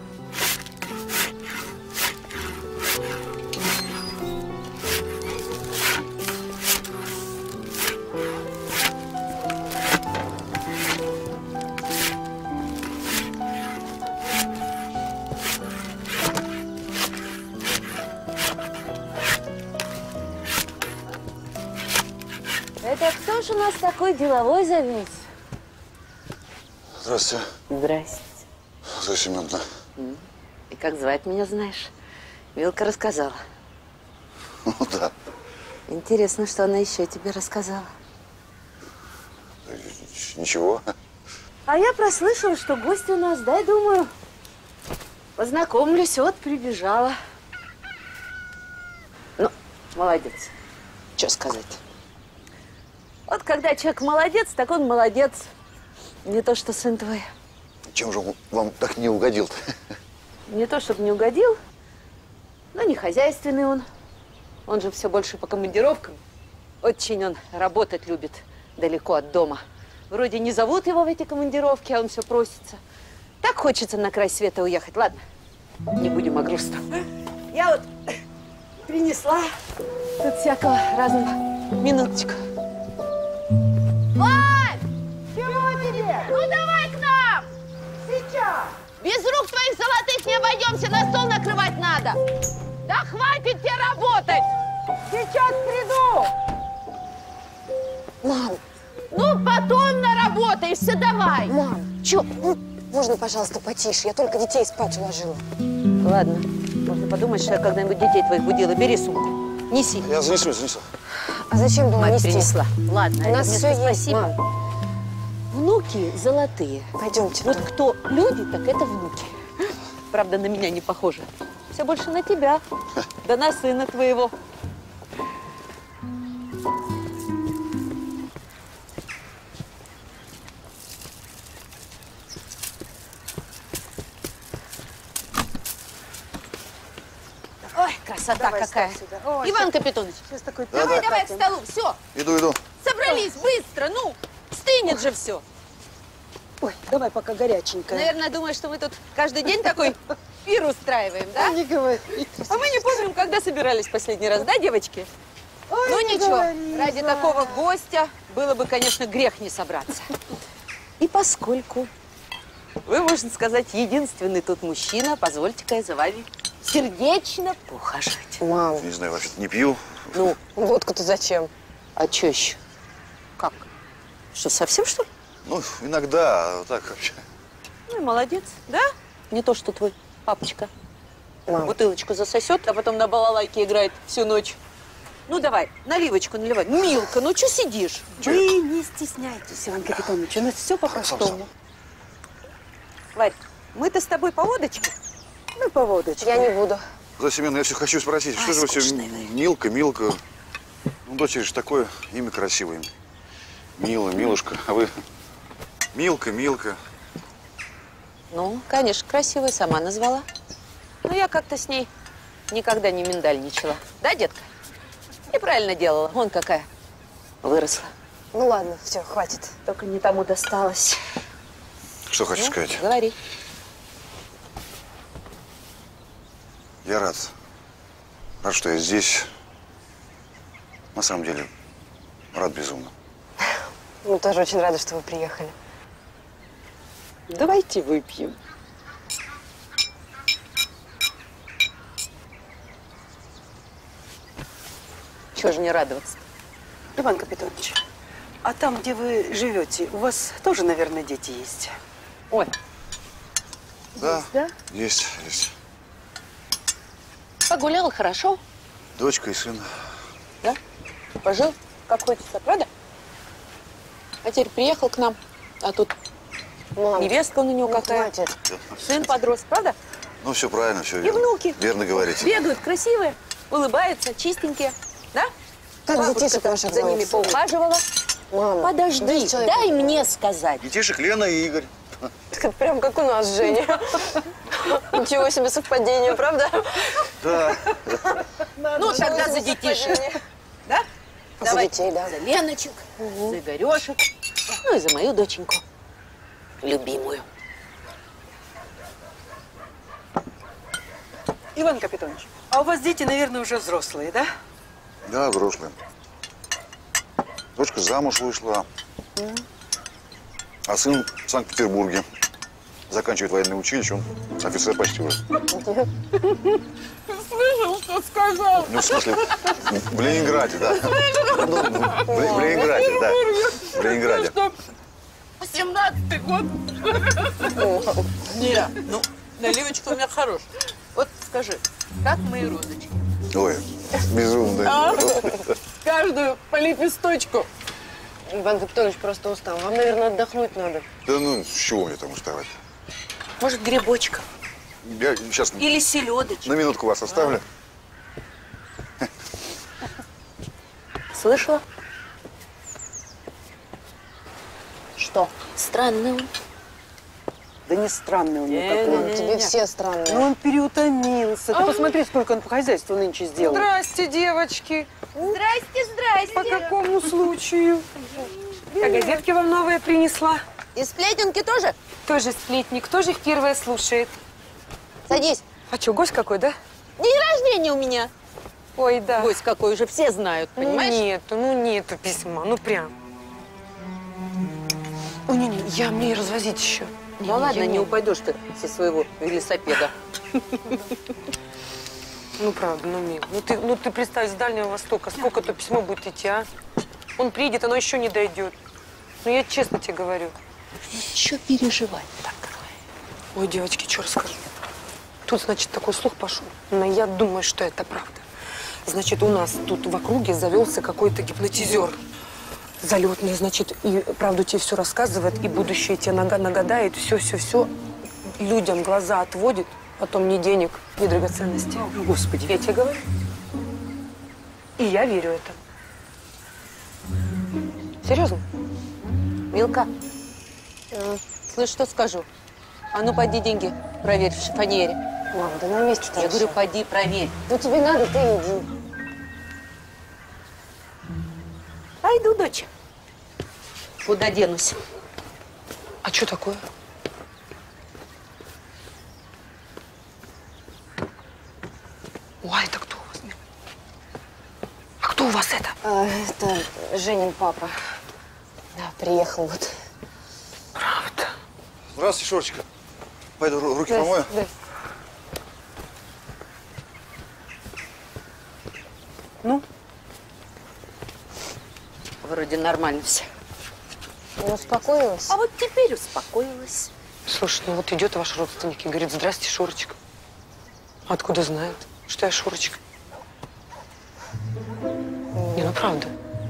Это кто ж у нас такой деловой завелся? Здравствуйте, Здрасте. Зоя Семеновна. И как звать меня знаешь? Вилка рассказала. Ну да. Интересно, что она еще тебе рассказала. Ничего. А я прослышала, что гость у нас, дай, думаю, познакомлюсь, вот прибежала. Ну, молодец. Что сказать? Вот когда человек молодец, так он молодец. Не то, что сын твой. Чем же он вам так не угодил-то? Не то, чтобы не угодил, но не хозяйственный он. Он же все больше по командировкам. Очень он работать любит далеко от дома. Вроде не зовут его в эти командировки, а он все просится. Так хочется на край света уехать. Ладно, не будем о грустном. Я вот принесла тут всякого разного. Минуточку. Вань! Чего тебе? Ну давай к нам! Сейчас! Без рук твоих золотых не обойдемся, на стол накрывать надо. Да хватит тебе работать! Сейчас приду! Мам! Ну, потом наработаешься, давай! Мам, чё? Ну, можно, пожалуйста, потише? Я только детей спать уложила. Ладно, можно подумать, что я когда-нибудь детей твоих будила. Бери сумку, неси. Я занесу, занесу. А зачем было Мать нести? принесла. Ладно, У нас это все вместо есть, спасибо. мам. Внуки золотые. Пойдемте. Вот кто люди, так это внуки. Правда, на меня не похоже. Все больше на тебя. Да на сына твоего. Ой, красота Давай, какая. ставь сюда. Ой, Иван сейчас- Капитонович, Сейчас такой давай, Да-да. давай к столу. Все, Иду, иду. собрались быстро. Ну, стынет же все. Ой, давай пока горяченькая. Наверное, думаешь, что мы тут каждый день такой пир устраиваем, да? Не говори. А мы не помним, когда собирались последний раз, да, девочки? Ой, Ну не ничего, говори, ради Зая. такого гостя было бы, конечно, грех не собраться. И поскольку вы, можно сказать, единственный тут мужчина, позвольте-ка я за вами сердечно поухаживать. Мам, Не знаю, вообще не пью. ну, водку-то зачем? А что еще? Как? Что, совсем, что ли? Ну, иногда, а так вообще. Ну и молодец, да? Не то, что твой папочка. Мам. Бутылочку засосет, а потом на балалайке играет всю ночь. Ну, давай, наливочку наливай. Милка, ну что сидишь? Вы не стесняйтесь, Иван Капитонович, у нас все по-простому. Варь, мы-то с тобой по водочке? Ну, по водочке. Я не буду. Зоя Семеновна, я все хочу спросить, что же вы все Милка, Милка? Ну, дочери же такое имя красивое. Мила, Милушка, а вы Милка, Милка. Ну, конечно, красивая, сама назвала. Но я как-то с ней никогда не миндальничала. Да, детка? И правильно делала. Вон какая выросла. Ну ладно, все, хватит. Только не тому досталось. Что хочу Ну, сказать? Говори. Я рад. Рад, что я здесь. На самом деле, рад безумно. Мы тоже очень рады, что вы приехали. Давайте выпьем. Чего же не радоваться? Иван Капитонович, а там, где вы живете, у вас тоже, наверное, дети есть? Ой. Да, Есть, да? есть, есть. Погулял хорошо, Дочка и сын. да? Пожил, как хочется, правда? А теперь приехал к нам, а тут Мам, невестка на него ну, какая. хватит. Сын подрос, правда? Ну, все правильно, все И верно. внуки. Верно говорите. Бегают красивые, улыбаются, чистенькие, да? Как Бабушка детишек ваших за ними зовут? поухаживала. Мама, Подожди, дай человеку дай поговорить. мне сказать. Детишек Лена и Игорь. Так это прям как у нас, Женя. Ничего себе совпадение, правда? Да. Ну, тогда за детишек. Да? За Давай. детей, да. За Леночек, за Игорешек, ну и за мою доченьку, любимую. Иван Капитонович, а у вас дети, наверное, уже взрослые, да? Да, взрослые. Дочка замуж вышла, а сын в Санкт-Петербурге. Заканчивает военное училище, он офицер почтера. Слышал, что сказал? Ну, в смысле, в Ленинграде, да. Ну, в в Ленинграде, да. В Ленинграде. семнадцатый год. Не, ну, наливочка у меня хорошая. Вот скажи, как мои розочки? Ой, безумно. А? Каждую по лепесточку. Иван Капитонович просто устал. Вам, наверное, отдохнуть надо. Да ну, с чего мне там уставать? Может, грибочка? Я сейчас Или селедочка? на минутку вас оставлю. Слышала? Что? Странный он. Да не странный он Не, никакой. не, не, тебе все странные. Ну, он переутомился. Ты посмотри, сколько он по хозяйству нынче сделал. Здрасте, девочки. Здрасте, здрасте. По какому случаю? А газетки вам новые принесла? И сплетенки тоже? Тоже сплетник, тоже их первое слушает. Садись. А что, гость какой, да? День рождения у меня. Ой, да. Гость какой, уже все знают, понимаешь? Ну, нету, ну нету письма, ну прям. Ой, не, не, я мне и развозить еще. Да ладно, не упадешь ты со своего велосипеда. Ну, правда, ну, мил. Ну ты, ну, ты представь, с Дальнего Востока сколько-то письмо будет идти, а? Он приедет, оно еще не дойдет. Ну, я честно тебе говорю. Еще переживать. Так, ой, девочки, что расскажу? Тут, значит, такой слух пошел. Но я думаю, что это правда. Значит, у нас тут в округе завелся какой-то гипнотизер. Залетный, значит, и правду тебе все рассказывает, и будущее тебе нага нагадает, все-все-все. Людям глаза отводит, потом ни денег, ни драгоценностей. О, Господи. Я тебе говорю. И я верю это. Серьезно? Милка, слышь, что скажу? А ну, поди деньги проверь в шифоньере. Мам, да на месте. Я говорю, поди проверь. Ну, тебе надо, ты иди. Пойду, дочь. Куда денусь? А что такое? Ой, это кто у вас? А кто у вас это? А, это Женин папа. Да, приехал вот. Правда. Здравствуйте, Шурочка. Пойду ру- руки помою. Да. Ну? Вроде нормально все. Ну, успокоилась? А вот теперь успокоилась. Слушай, ну вот идет ваш родственник и говорит, здрасте, Шурочка. Откуда знает, что я Шурочка? Не, ну правда.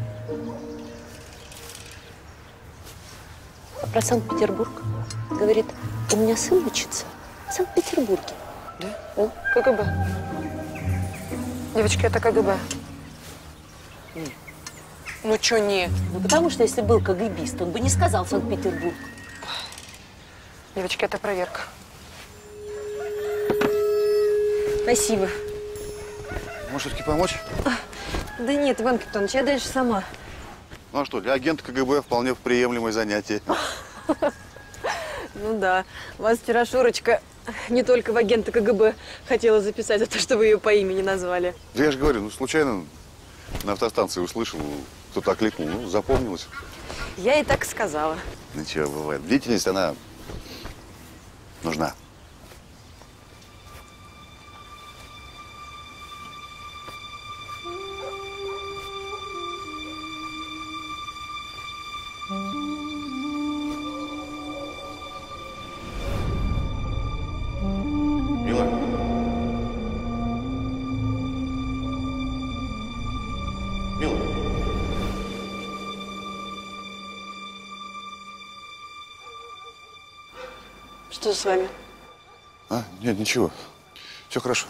А про Санкт-Петербург? Говорит, у меня сын учится в Санкт-Петербурге. Да? Ну? КГБ. Девочки, это КГБ. Нет. Ну, чё нет? Ну, потому что если был КГБист, он бы не сказал Санкт-Петербург. Девочки, это проверка. Спасибо. Может, все-таки помочь? Да нет, Иван Капитонович, я дальше сама. Ну а что, для агента КГБ вполне приемлемое занятие. Ну да, вас вчера Шурочка не только в агента КГБ хотела записать за то, что вы ее по имени назвали. Да я же говорю, ну случайно на автостанции услышал, кто-то окликнул, ну запомнилось. Я и так сказала. Ничего, бывает. Бдительность, она нужна. Мила. Мила. Что с вами? А, нет, ничего. Все хорошо.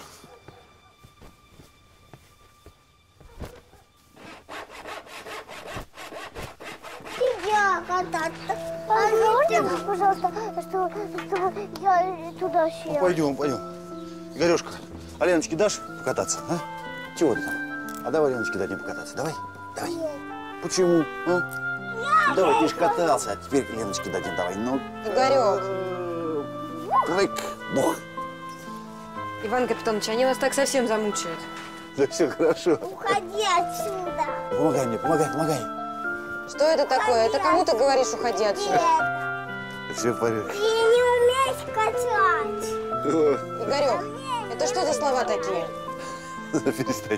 Я кататься. А можно, пожалуйста, что, чтобы я туда села? Ну, пойдем, пойдем. Игорешка, а Леночке дашь покататься, а? Чего ты там? А давай Леночке дадим покататься, давай, давай. Почему, а? Ну, давай, ты же катался, а теперь Леночке дадим, давай, ну. Игорек. Прыг, бух. Иван Капитонович, они вас так совсем замучают. Да все хорошо. Уходи отсюда. Помогай мне, помогай, помогай. Что это такое? Это кому ты говоришь, уходи отсюда? Все в порядке. Ты не умеешь катать. Игорек, это что за слова такие? Перестань.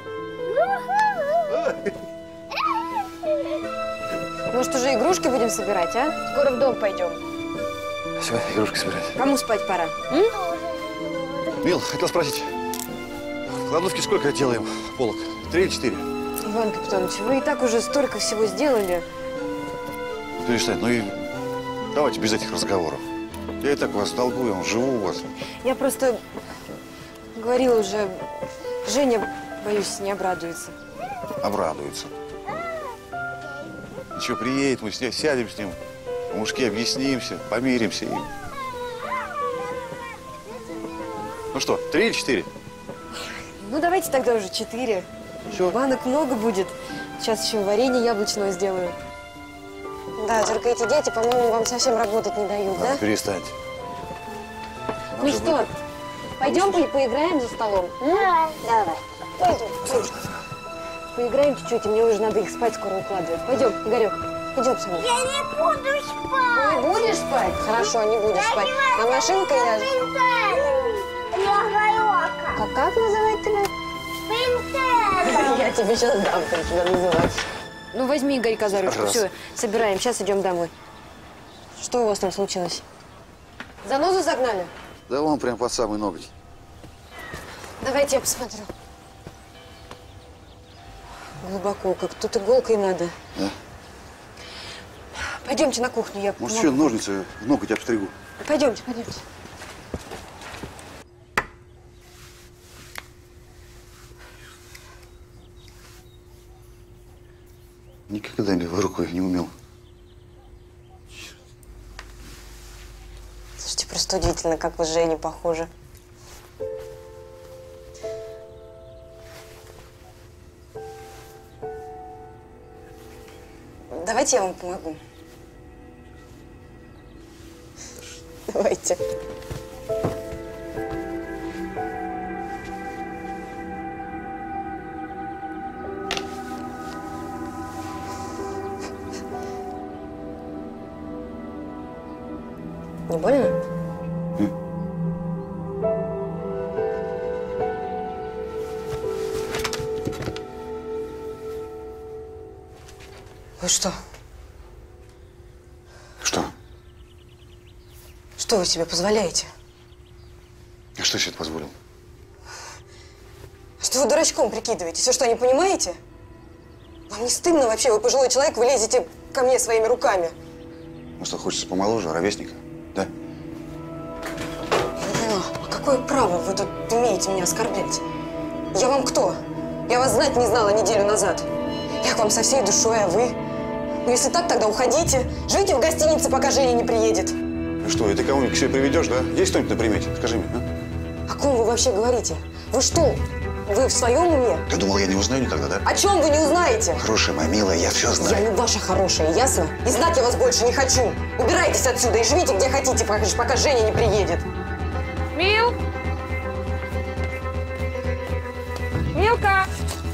Может, уже игрушки будем собирать, а? Скоро в дом пойдем. Все, игрушки собирать. Кому спать пора? М? Мил, хотел спросить. В кладовке сколько делаем полок? Три или четыре? Иван Капитонович, вы и так уже столько всего сделали. Перестань, ну и давайте без этих разговоров. Я и так вас долгую, я живу у вас. Я просто говорила уже, Женя, боюсь, не обрадуется. Обрадуется. Ничего, приедет, мы с ней сядем с ним, по-мужски объяснимся, помиримся. И... Ну что, три или четыре? Ну, давайте тогда уже четыре. Все. Банок много будет. Сейчас еще варенье яблочного сделаю. Да, только эти дети, по-моему, вам совсем работать не дают, да? Перестаньте. Ну что, пойдемте и поиграем за столом? М? Давай. Пойдем, пойдем. Поиграем чуть-чуть, и мне уже надо их спать скоро укладывать. Пойдем, Игорек, идем со мной. Я не буду спать. Не будешь спать? Хорошо, не будешь спать. А машинка ляжет? Как, как называть тебя? Принцесса. Я тебе сейчас дам, как тебя называть. Ну, возьми Игорька за ручку. Все, собираем. Сейчас идем домой. Что у вас там случилось? Занозу загнали? Да вон прям под самый ноготь. Давайте я посмотрю. Глубоко, как тут иголкой надо. Да? Пойдемте на кухню, я Может, помогу. еще ножницы ноготь обстригу? Пойдемте, пойдемте. Никогда левой рукой не умел. Слушайте, просто удивительно, как вы с Женей похожи. Давайте я вам помогу. Давайте. Не больно? Вы что? Что? Что вы себе позволяете? А что я себе позволил? Что вы дурачком прикидываетесь? Вы что, не понимаете? Вам не стыдно вообще? Вы пожилой человек, вы лезете ко мне своими руками. Ну что, хочется помоложе, ровесника, да? Ну, а какое право вы тут имеете меня оскорблять? Я вам кто? Я вас знать не знала неделю назад. Я к вам со всей душой, а вы? Ну, если так, тогда уходите. Живите в гостинице, пока Женя не приедет. Ну что, и ты кого-нибудь к себе приведешь, да? Есть кто-нибудь на примете? Скажи мне, а? О ком вы вообще говорите? Вы что? Вы в своем уме? Ты думала, я не узнаю никогда, да? О чем вы не узнаете? Хорошая моя милая, я все знаю. Я не ваша хорошая, ясно? И знать я вас больше не хочу. Убирайтесь отсюда и живите где хотите, пока, пока Женя не приедет. Мил! Милка!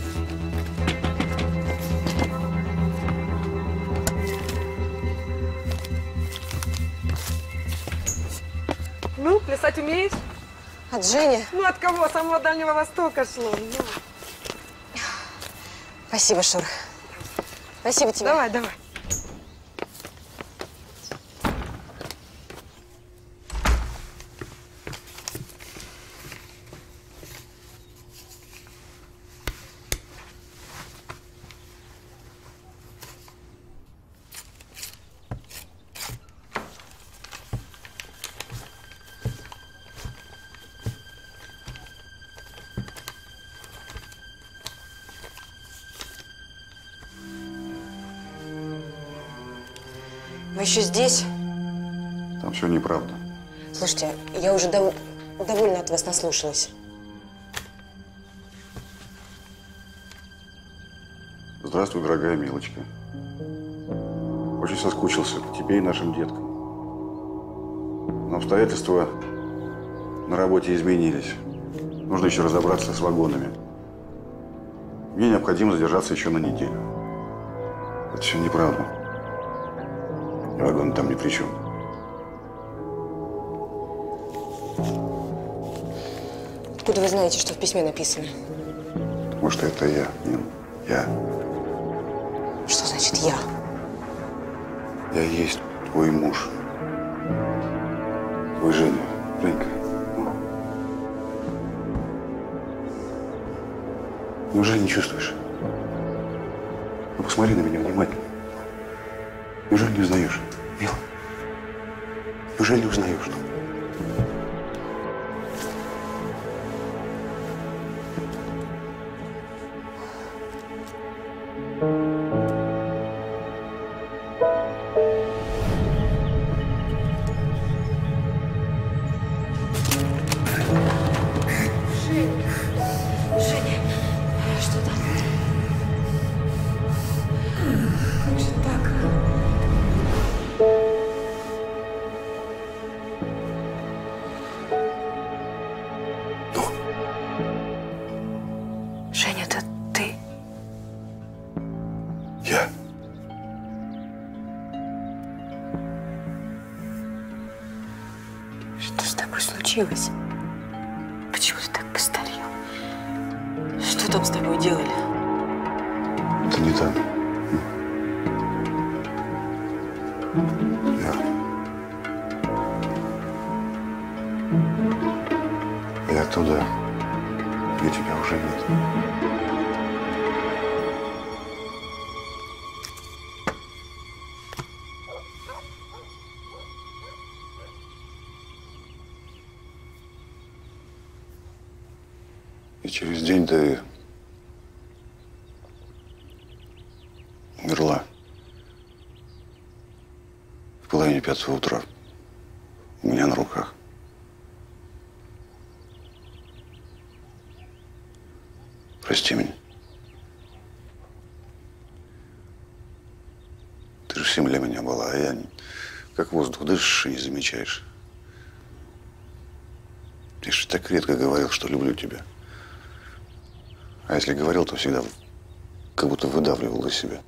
Ну, плясать умеешь? От Жени? Ну, от кого? С самого Дальнего Востока шло. Ну. Спасибо, Шур. Спасибо тебе. Давай, давай. Вы еще здесь? Там все неправда. Слушайте, я уже дов... довольно от вас наслушалась. Здравствуй, дорогая Милочка. Очень соскучился по тебе и нашим деткам. Но обстоятельства на работе изменились. Нужно еще разобраться с вагонами. Мне необходимо задержаться еще на неделю. Это все неправда. Вагон там ни при чем. Откуда вы знаете, что в письме написано? Потому что это я, Мил. Я. Что значит я? Я и есть твой муж. Твой Женя. Женька. Неужели не чувствуешь? Ну, посмотри на меня внимательно. Неужели не узнаешь? Мила, неужели не узнаешь? Женя, это ты? Я. Что с тобой случилось? Почему ты так постарел? Что там с тобой делали? Это не так. Я. Я туда, где тебя уже нет. И через день ты умерла. В половине пятого утра. У меня на руках. Прости меня. Ты же всем для меня была, а я как воздух дышишь и не замечаешь. Я же так редко говорил, что люблю тебя. А если говорил, то всегда как будто выдавливал из себя.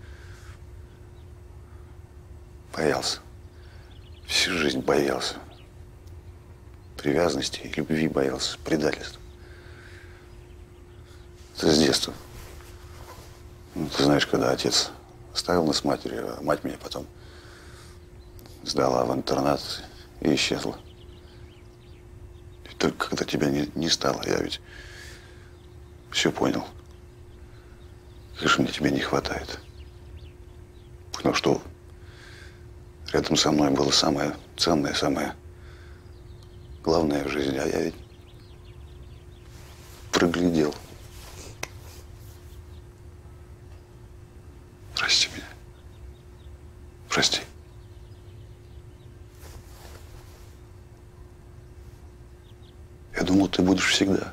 Боялся. Всю жизнь боялся. Привязанности и любви боялся. Предательства. Это с детства. Ну, ты знаешь, когда отец оставил нас с матерью, а мать меня потом сдала в интернат и исчезла. И только когда тебя не, не стало, я ведь Все понял. Как же мне тебя не хватает. Ну что, рядом со мной было самое ценное, самое главное в жизни, а я ведь проглядел. Прости меня. Прости. Я думал, ты будешь всегда.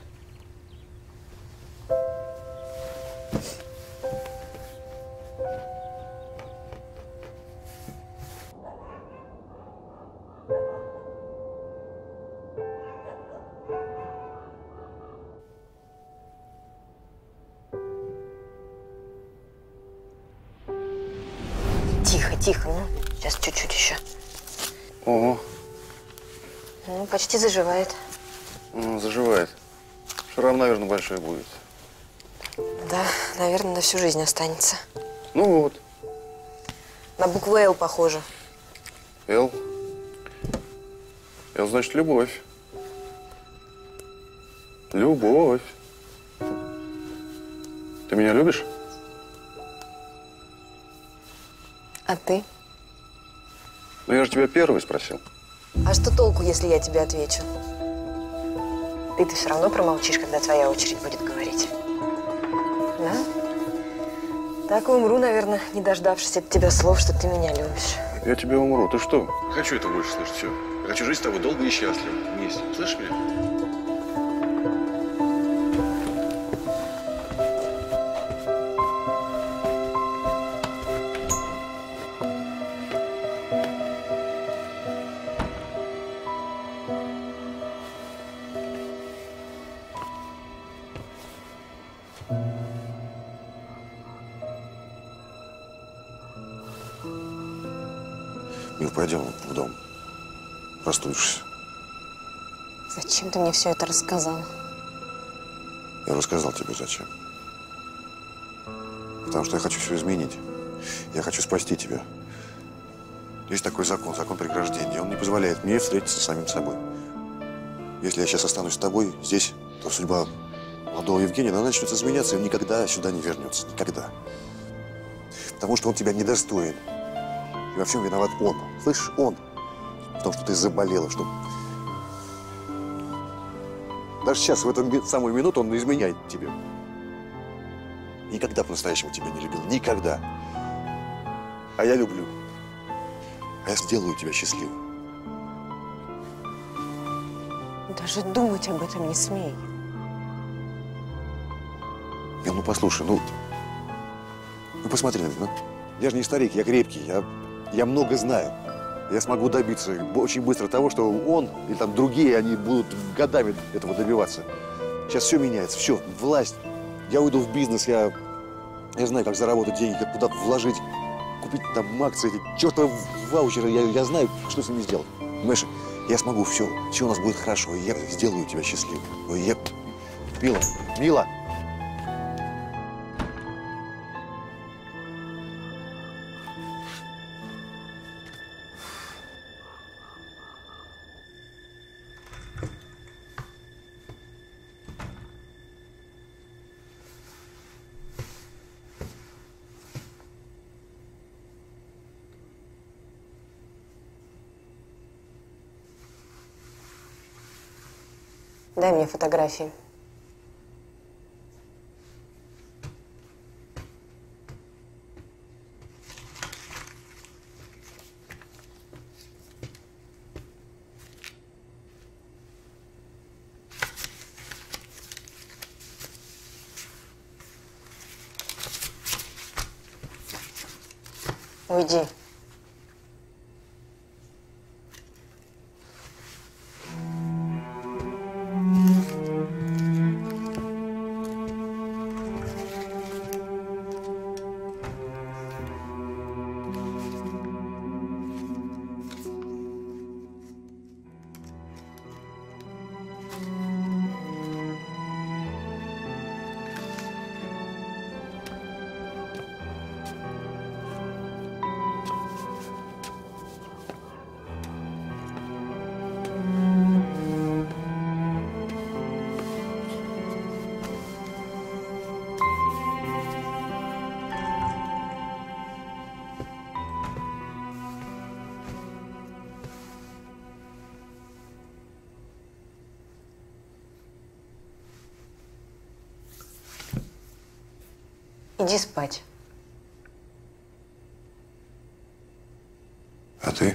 Тихо, тихо, ну, сейчас чуть-чуть еще. Ого. Ну, почти заживает. Ну, заживает. Шрам, наверное, большой будет. Да, наверное, на всю жизнь останется. Ну вот. На букву «Л» похоже. Эл. Эл значит любовь. Любовь. Ты меня любишь? А ты? Ну, я же тебя первый спросил. А что толку, если я тебе отвечу? Ты-то все равно промолчишь, когда твоя очередь будет говорить. Да? Так и умру, наверное, не дождавшись от тебя слов, что ты меня любишь. Я тебя умру. Ты что? Хочу это больше слышать. Все. Я хочу жить с тобой долго и счастливо. Вместе. Слышишь меня? Мил, пойдем в дом. Простудишься. Зачем ты мне все это рассказал? Я рассказал тебе зачем. Потому что я хочу все изменить. Я хочу спасти тебя. Есть такой закон, закон преграждения. Он не позволяет мне встретиться с самим собой. Если я сейчас останусь с тобой здесь, то судьба молодого Евгения, она начнет изменяться, и он никогда сюда не вернется. Никогда. Потому что он тебя недостоин. И во всем виноват он. Слышишь, он. В том, что ты заболела, что… Даже сейчас, в эту самую минуту, он изменяет тебе. Никогда по-настоящему тебя не любил. Никогда. А я люблю. А я сделаю тебя счастливым. Даже думать об этом не смей. Мил, ну послушай, ну… Ну посмотри на меня, ну. Я же не старик, я крепкий, я, я много знаю. Я смогу добиться очень быстро того, что он или там другие, они будут годами этого добиваться. Сейчас все меняется, все, власть. Я уйду в бизнес, я, я знаю, как заработать деньги, как куда-то вложить, купить там акции, эти чертовы ваучеры, я, я знаю, что с ними сделать. Понимаешь, я смогу все, все у нас будет хорошо, и я сделаю тебя счастливым. Ой, я… Мила, Мила! Дай мне фотографии. Уйди. Иди спать. А ты?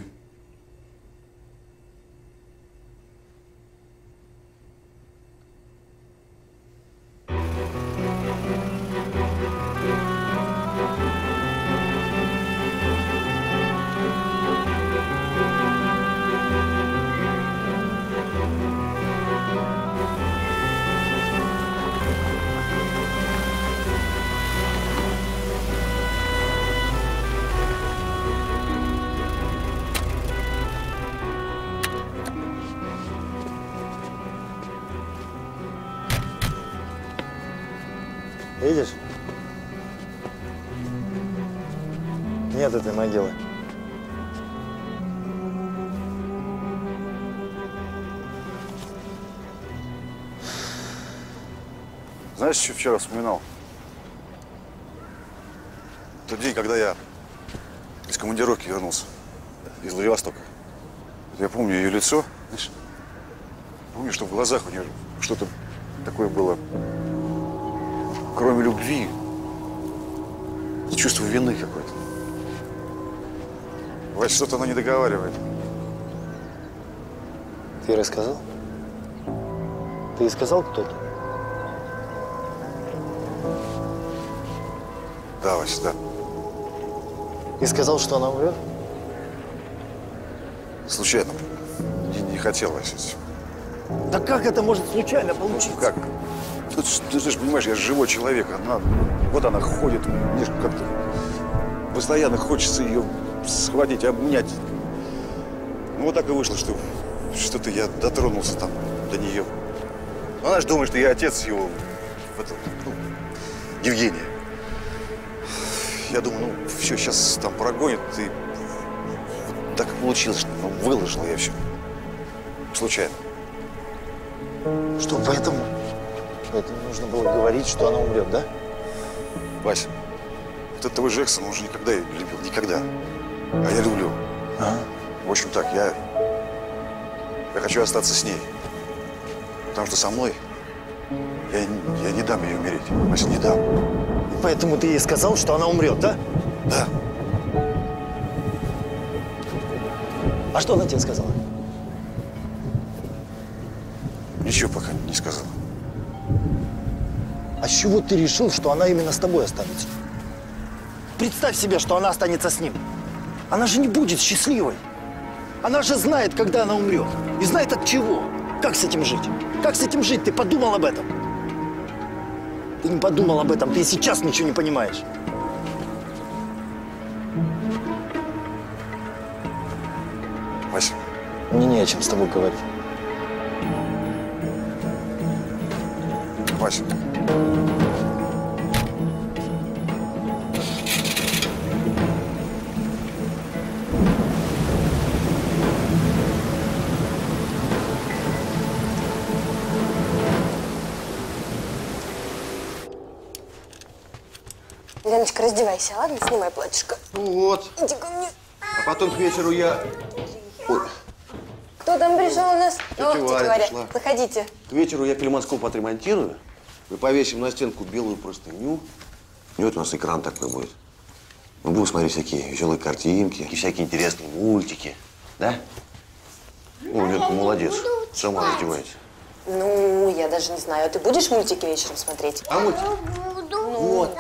Видишь? Нет этой могилы. Знаешь, что вчера вспоминал? Тот день, когда я из командировки вернулся, из Владивостока. Я помню ее лицо, знаешь, помню, что в глазах у нее что-то такое было, кроме любви, чувство вины какое-то. Вась, что-то она не договаривает. Ты рассказал? Ты сказал кто-то? Да, Вася, да. И сказал, что она умрет? Случайно. Не, не хотел, Вася. Да как это может случайно получиться? Ну, как? Ты, ты же понимаешь, я живой человек. Она, вот она ходит, мне ж как-то постоянно хочется ее схватить, обнять. Ну, вот так и вышло, что что-то я дотронулся там до нее. Она же думает, что я отец его, это, ну, Евгения. Я думаю, ну, все, сейчас там прогонят, и вот так и получилось, что ну, выложил я все. Случайно. Что, поэтому? Поэтому нужно было говорить, что она умрет, да? Вася, вот этого Джексона он же никогда ее не любил, никогда. А я люблю. А? В общем так, я, я хочу остаться с ней. Потому что со мной я, я не дам ей умереть. Вася, не дам. И поэтому ты ей сказал, что она умрет, да? Да. А что она тебе сказала? Ничего пока не сказала. А с чего ты решил, что она именно с тобой останется? Представь себе, что она останется с ним. Она же не будет счастливой. Она же знает, когда она умрет. И знает от чего. Как с этим жить? Как с этим жить? Ты подумал об этом? Ты не подумал об этом. Ты и сейчас ничего не понимаешь. Вася. Мне не о чем с тобой говорить. Вася. Леночка, раздевайся, ладно? Снимай платьишко. Ну вот. Иди ко мне. А потом к вечеру я… Ой. Кто там пришел у нас? Тетя О, тетя Варя Варя, пришла. заходите. К вечеру я пелемоскоп отремонтирую. Мы повесим на стенку белую простыню. И вот у нас экран такой будет. Мы будем смотреть всякие веселые картинки, и всякие интересные мультики. Да? Ну, Ленка молодец. Сама раздевается. Ну, я даже не знаю. А ты будешь мультики вечером смотреть? А мультики? Вот.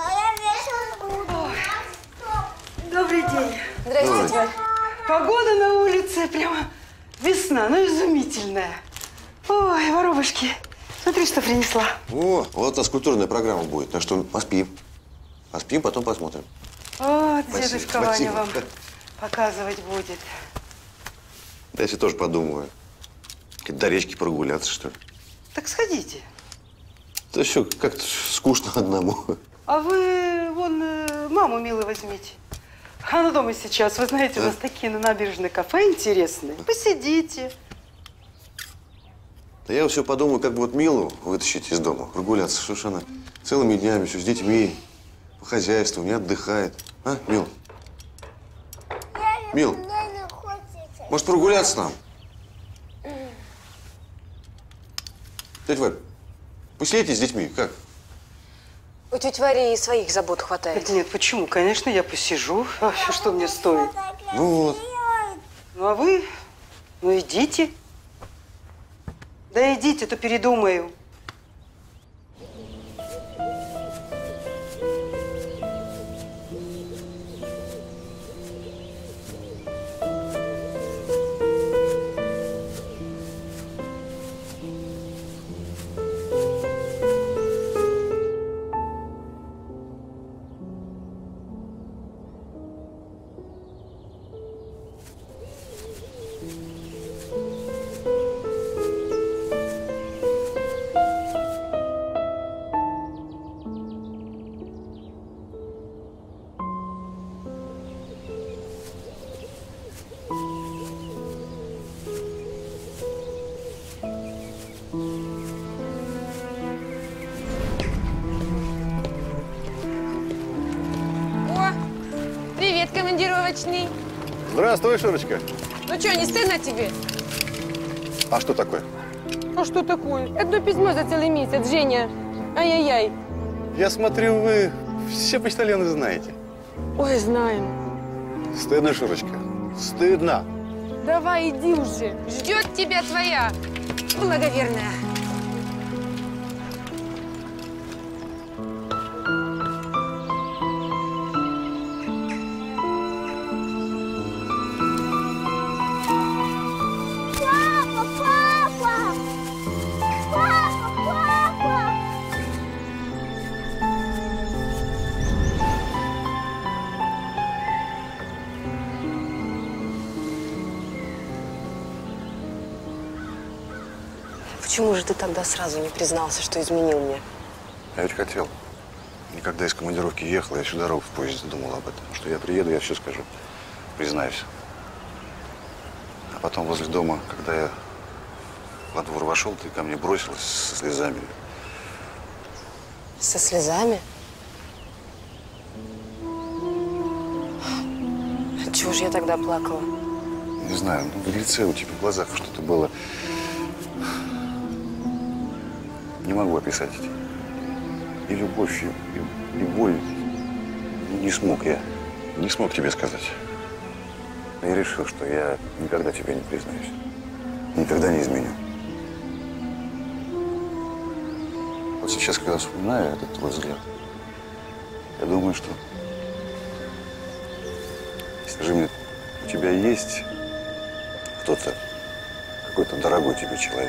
Добрый день. Здравствуйте, тетя Варя. Погода на улице прямо весна, ну изумительная. Ой, воробушки, смотри, что принесла. О, вот у нас культурная программа будет, так что поспим. Поспим, потом посмотрим. Вот, Спасибо, дедушка Ваня спасибо. вам показывать будет. Да я себе тоже подумаю. До речки прогуляться, что ли. Так сходите. Да что, как-то скучно одному. А вы вон э, маму милую возьмите. Она дома сейчас. Вы знаете, у нас такие на набережной кафе интересные. Посидите. Да я все подумаю, как бы вот Милу вытащить из дома, прогуляться. Что ж она целыми днями все с детьми, по хозяйству, не отдыхает. А, Мил? Мил, может прогуляться нам? Тетя Варь, посидите с детьми, как? У тети Вари и своих забот хватает. Нет, нет, почему? Конечно, я посижу. А что мне стоит? Ну вот. Ну, а вы? Ну, идите. Да идите, то передумаю. Привет, командировочный. Здравствуй, Шурочка. Ну что, не стыдно тебе? А что такое? А что такое? Одно письмо за целый месяц, Женя. Ай-яй-яй. Я смотрю, вы все почтальоны знаете. Ой, знаем. Стыдно, Шурочка. Стыдно. Давай, иди уже. Ждет тебя твоя благоверная. Почему же ты тогда сразу не признался, что изменил мне? Я ведь хотел. И когда из командировки ехал, я всю дорогу в поезде думал об этом. Что я приеду, я все скажу. Признаюсь. А потом возле дома, когда я во двор вошел, ты ко мне бросилась со слезами. Со слезами? Чего же я тогда плакала? Не знаю, ну, в лице у тебя, в глазах что-то было. Не могу описать эти. И любовь, и, и, и боль. Не смог я. Не смог тебе сказать. Я решил, что я никогда тебе не признаюсь. Никогда не изменю. Вот сейчас, когда вспоминаю этот твой взгляд, я думаю, что скажи мне, у тебя есть кто-то, какой-то дорогой тебе человек?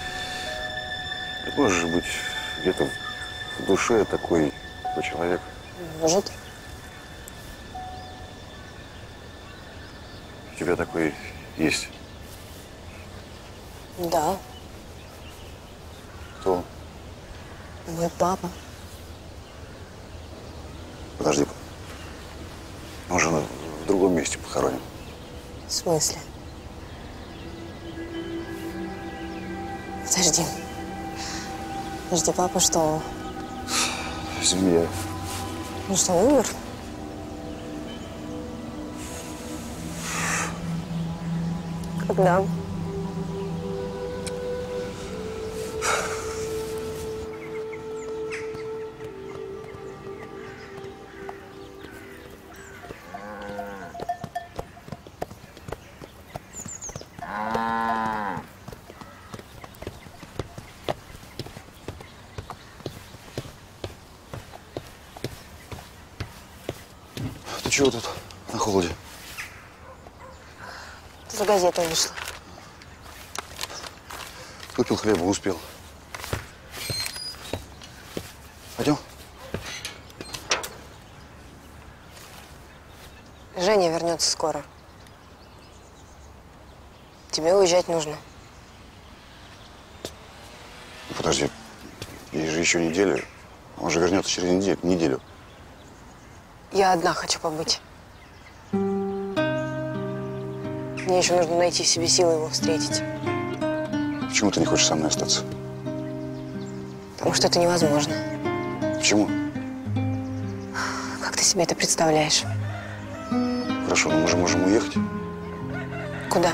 Ты можешь быть где-то в душе такой, такой человек? Может. У тебя такой есть? Да. Кто? Мой папа. Подожди. Он же в другом месте похоронен. В смысле? Подожди. Подожди, папа что? Извини, я... Ну что, умер? Когда? Ты чего тут на холоде? За газетой вышла. Купил хлеба, успел. Пойдем? Женя вернется скоро. Тебе уезжать нужно. Подожди, ей же еще неделя. Он же вернется через неделю. неделю. Я одна хочу побыть. Мне еще нужно найти в себе силы его встретить. Почему ты не хочешь со мной остаться? Потому что это невозможно. Почему? Как ты себе это представляешь? Хорошо, но мы же можем уехать. Куда?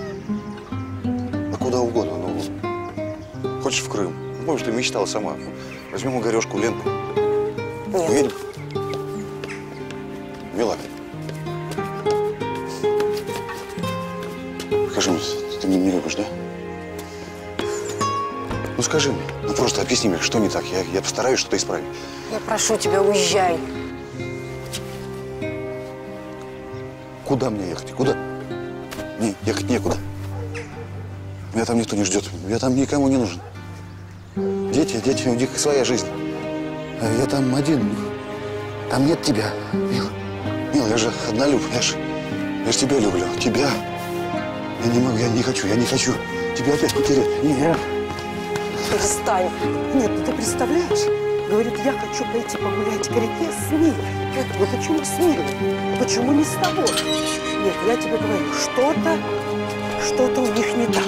Да куда угодно. Ну, хочешь в Крым? Помнишь, ты мечтала сама. Возьмем Игорешку, Ленку. Нет. Уверен? Мила, скажи мне, ты меня не любишь, да? Ну скажи мне, ну просто объясни мне, что не так. Я, я постараюсь что-то исправить. Я прошу тебя, уезжай. Куда мне ехать? Куда? Не, ехать некуда. Меня там никто не ждет. Я там никому не нужен. Дети, дети, у них своя жизнь. А я там один. Там нет тебя. Мила, Мила, я же однолюб. Я же, я же тебя люблю. Тебя. Я не могу, я не хочу, я не хочу тебя опять потерять. Нет. Перестань. Нет, ну ты представляешь? Говорит, я хочу пойти погулять к реке с Милой. Нет, ну почему с Милой? Почему не с тобой? Нет, я тебе говорю, что-то, что-то у них не так.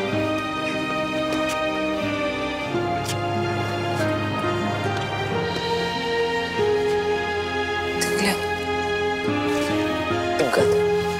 Ты глянь. Ты гад.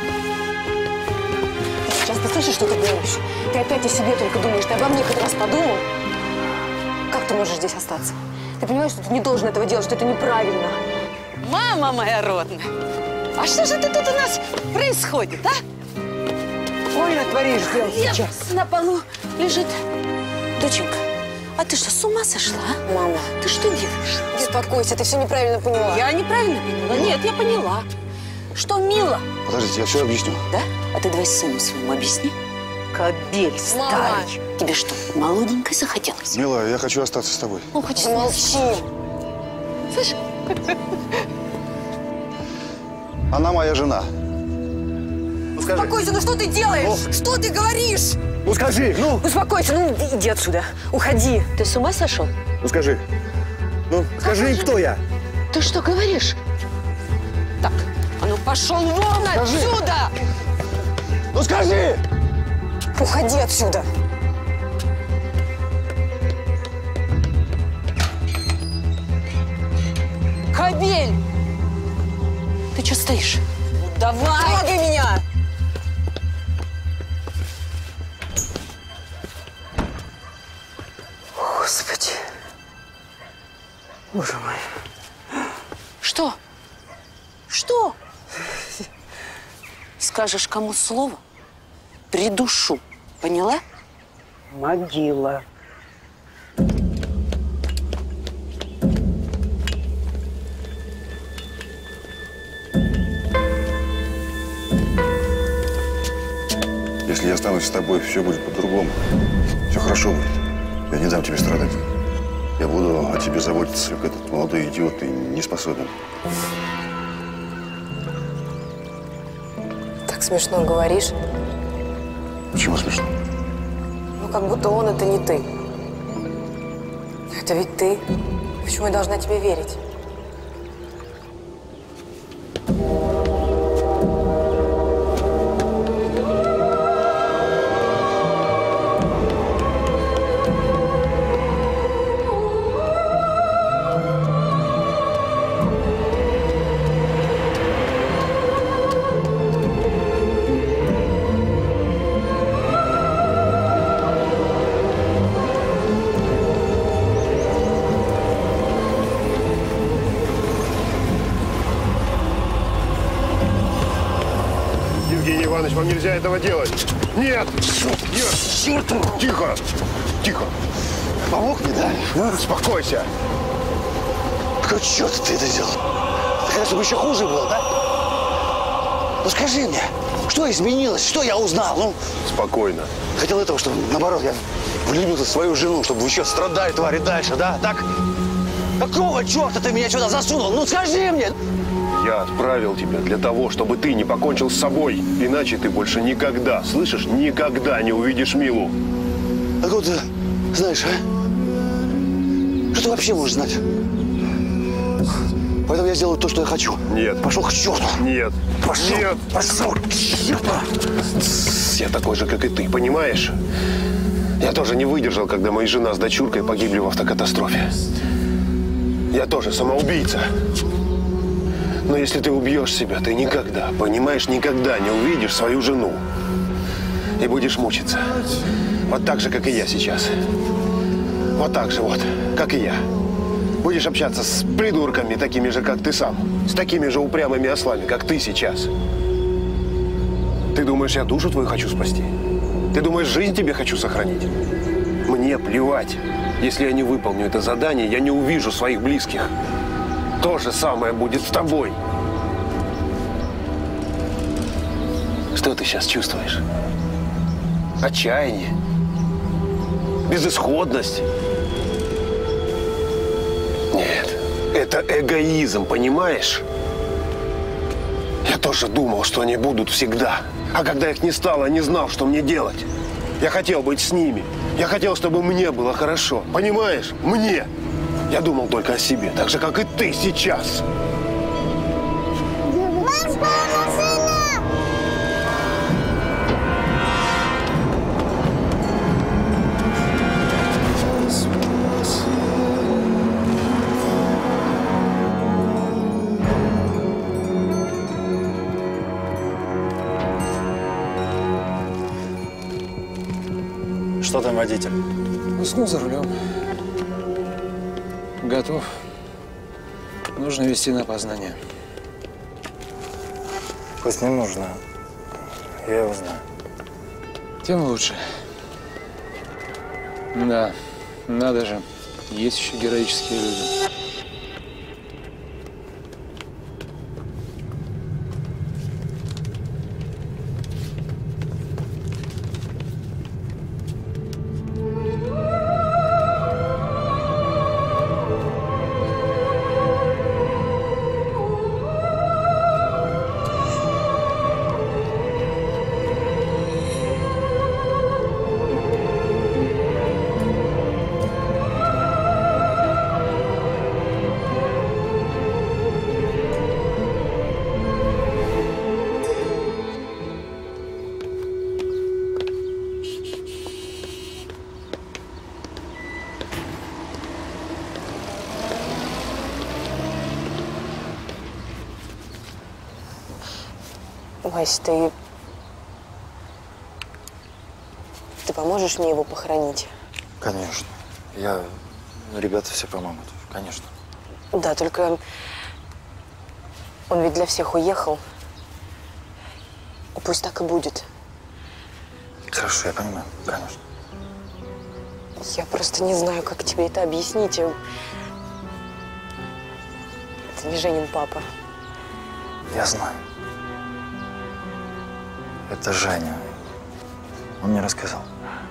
Сейчас ты слышишь, что ты говоришь? Ты опять о себе только думаешь. Ты обо мне хоть раз подумал? Как ты можешь здесь остаться? Ты понимаешь, что ты не должен этого делать, что это неправильно? Мама моя родная, а что же это тут у нас происходит, а? Ой, натворишь дел сейчас. На полу лежит доченька. А ты что, с ума сошла, а? Мама. Ты что делаешь? Успокойся, ты все неправильно поняла. Я неправильно поняла? Нет, я поняла. Что, Мила? Подождите, я все объясню. Да? А ты давай сыну своему объясни. Кобель старый. Тебе что, молоденькой захотелось? Мила, я хочу остаться с тобой. Ну, хоть замолчи. Слышь? Она моя жена. Ну, скажи. Успокойся, ну что ты делаешь? Ну? Что ты говоришь? Ну скажи, ну! Успокойся, ну иди отсюда. Уходи. Ты с ума сошел? Ну скажи. Ну, скажи, кто я? Ты что говоришь? Так, а ну пошел вон Скажи. отсюда! Ну скажи! Уходи отсюда. Кобель! Ты что стоишь? Ну давай! Трогай меня! Господи. Боже мой. Что? Что? Скажешь кому слово, придушу. Поняла? Могила. Если я останусь с тобой, все будет по-другому. Все хорошо будет. Я не дам тебе страдать. Я буду о тебе заботиться, как этот молодой идиот и не способен. Так смешно говоришь. Почему смешно? Ну, как будто он это не ты. Это ведь ты. Почему я должна тебе верить? Вам нельзя этого делать. Нет! Нет! Тихо! Тихо! Помог мне, да? А? Успокойся! Какой черт ты это сделал? Ты хотел, чтобы еще хуже было, да? Ну скажи мне, что изменилось? Что я узнал? Ну, спокойно. Хотел этого, чтобы, наоборот, я влюбился в свою жену, чтобы вы еще страдали, твари, дальше, да? Так? Какого черта ты меня сюда засунул? Ну скажи мне! Я отправил тебя для того, чтобы ты не покончил с собой. Иначе ты больше никогда, слышишь, никогда не увидишь Милу. Откуда ты знаешь, а? Что ты вообще можешь знать? Поэтому я сделаю то, что я хочу. Нет. Пошел к черту. Нет. Пошел. Нет. Пошел к черту. Я такой же, как и ты, понимаешь? Я тоже не выдержал, когда моя жена с дочуркой погибли в автокатастрофе. Я тоже самоубийца. Но если ты убьешь себя, ты никогда, понимаешь, никогда не увидишь свою жену. И будешь мучиться. Вот так же, как и я сейчас. Вот так же вот, как и я. Будешь общаться с придурками, такими же, как ты сам. С такими же упрямыми ослами, как ты сейчас. Ты думаешь, я душу твою хочу спасти? Ты думаешь, жизнь тебе хочу сохранить? Мне плевать. Если я не выполню это задание, я не увижу своих близких. То же самое будет с тобой. Что ты сейчас чувствуешь? Отчаяние? Безысходность? Нет, это эгоизм, понимаешь? Я тоже думал, что они будут всегда. А когда их не стало, не знал, что мне делать. Я хотел быть с ними. Я хотел, чтобы мне было хорошо. Понимаешь? Мне. Я думал только о себе, так же, как и ты сейчас. Что там водитель? Уснул за рулем. Готов. Нужно вести на опознание. Пусть не нужно. Я его знаю. Тем лучше. Да, надо же. Есть еще героические люди. Вась, ты… Ты поможешь мне его похоронить? Конечно. Я… Ребята все помогут. Конечно. Да, только он ведь для всех уехал. И пусть так и будет. Хорошо, я понимаю. Конечно. Я просто не знаю, как тебе это объяснить. Это не Женин папа. Я знаю. Это Женя. Он мне рассказал.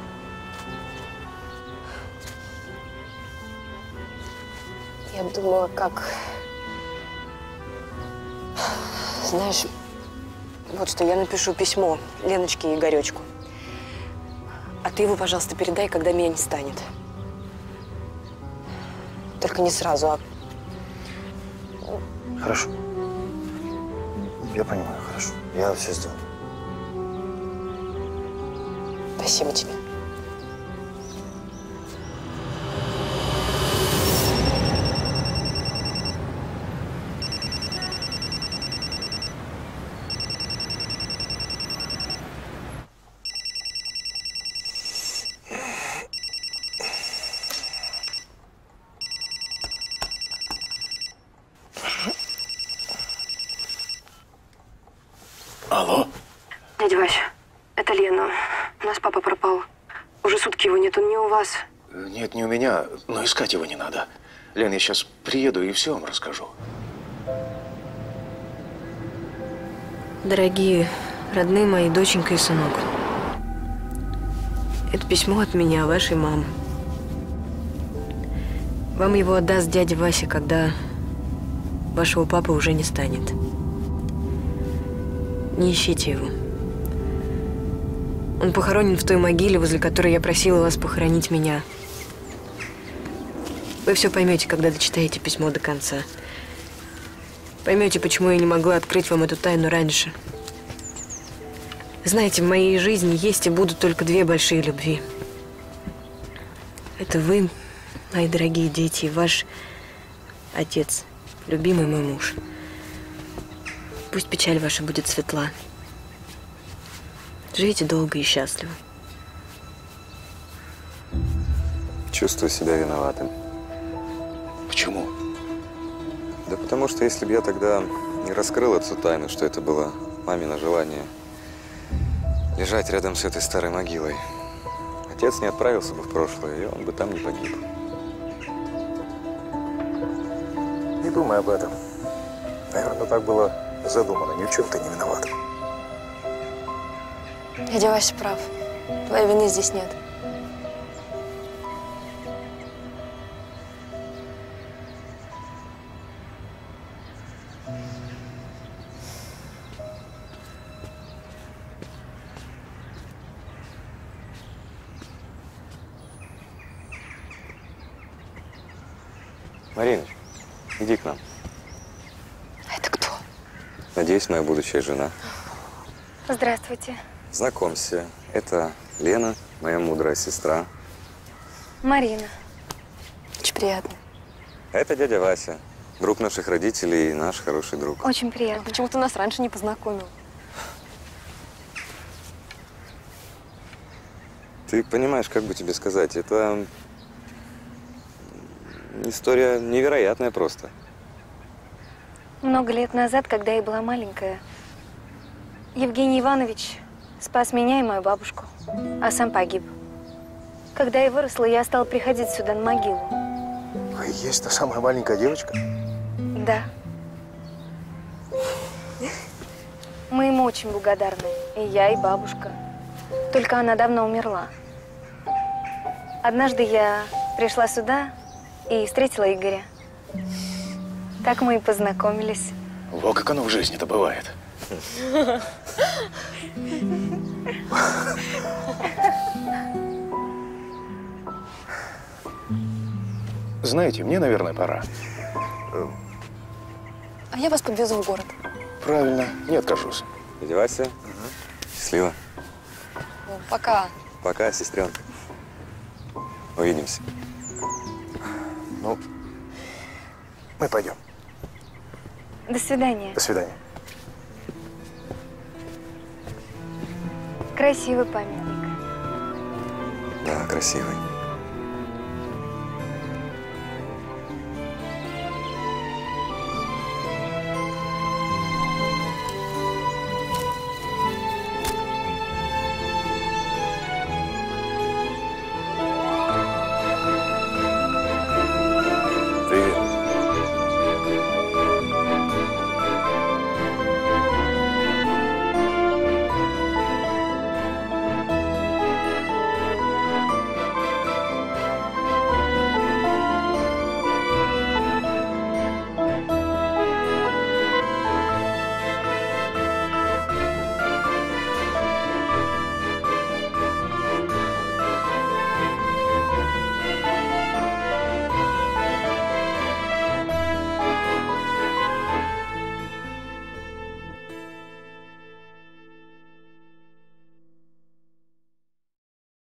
Я думала, как… Знаешь, вот что, я напишу письмо Леночке и Игоречку. А ты его, пожалуйста, передай, когда меня не станет. Только не сразу, а… Хорошо. Я понимаю, хорошо. Я все сделаю. Спасибо тебе. Алло? Дядя Вася, это Лена. У нас папа пропал. Уже сутки его нет, он не у вас. Нет, не у меня, но искать его не надо. Лен, я сейчас приеду и все вам расскажу. Дорогие, родные мои, доченька и сынок. Это письмо от меня, вашей мамы. Вам его отдаст дядя Вася, когда вашего папы уже не станет. Не ищите его. Он похоронен в той могиле, возле которой я просила вас похоронить меня. Вы все поймете, когда дочитаете письмо до конца. Поймете, почему я не могла открыть вам эту тайну раньше. Знаете, в моей жизни есть и будут только две большие любви. Это вы, мои дорогие дети, и ваш отец, любимый мой муж. Пусть печаль ваша будет светла. Живите долго и счастливо. Чувствую себя виноватым. Почему? Да потому что если бы я тогда не раскрыл эту тайну, что это было мамино желание лежать рядом с этой старой могилой, отец не отправился бы в прошлое, и он бы там не погиб. Не думай об этом. Наверное, так было задумано. Ни в чем ты не виноват. Дядя Вася прав. Твоей вины здесь нет. Марина, иди к нам. Это кто? Надеюсь, моя будущая жена. Здравствуйте. Знакомься, это Лена, моя мудрая сестра. Марина. Очень приятно. Это дядя Вася, друг наших родителей и наш хороший друг. Очень приятно. Почему ты нас раньше не познакомил? Ты понимаешь, как бы тебе сказать, это история невероятная просто. Много лет назад, когда я была маленькая, Евгений Иванович спас меня и мою бабушку, а сам погиб. Когда я выросла, я стала приходить сюда на могилу. Вы и есть та самая маленькая девочка? Да. Мы ему очень благодарны. И я, и бабушка. Только она давно умерла. Однажды я пришла сюда и встретила Игоря. Так мы и познакомились. Во как оно в жизни-то бывает. Знаете, мне, наверное, пора. А я вас подвезу в город. Правильно, не откажусь. Дядя Вася, угу. Счастливо. Ну, пока. Пока, сестренка. Увидимся. Ну, мы пойдем. До свидания. До свидания. Красивый памятник. Да, красивый.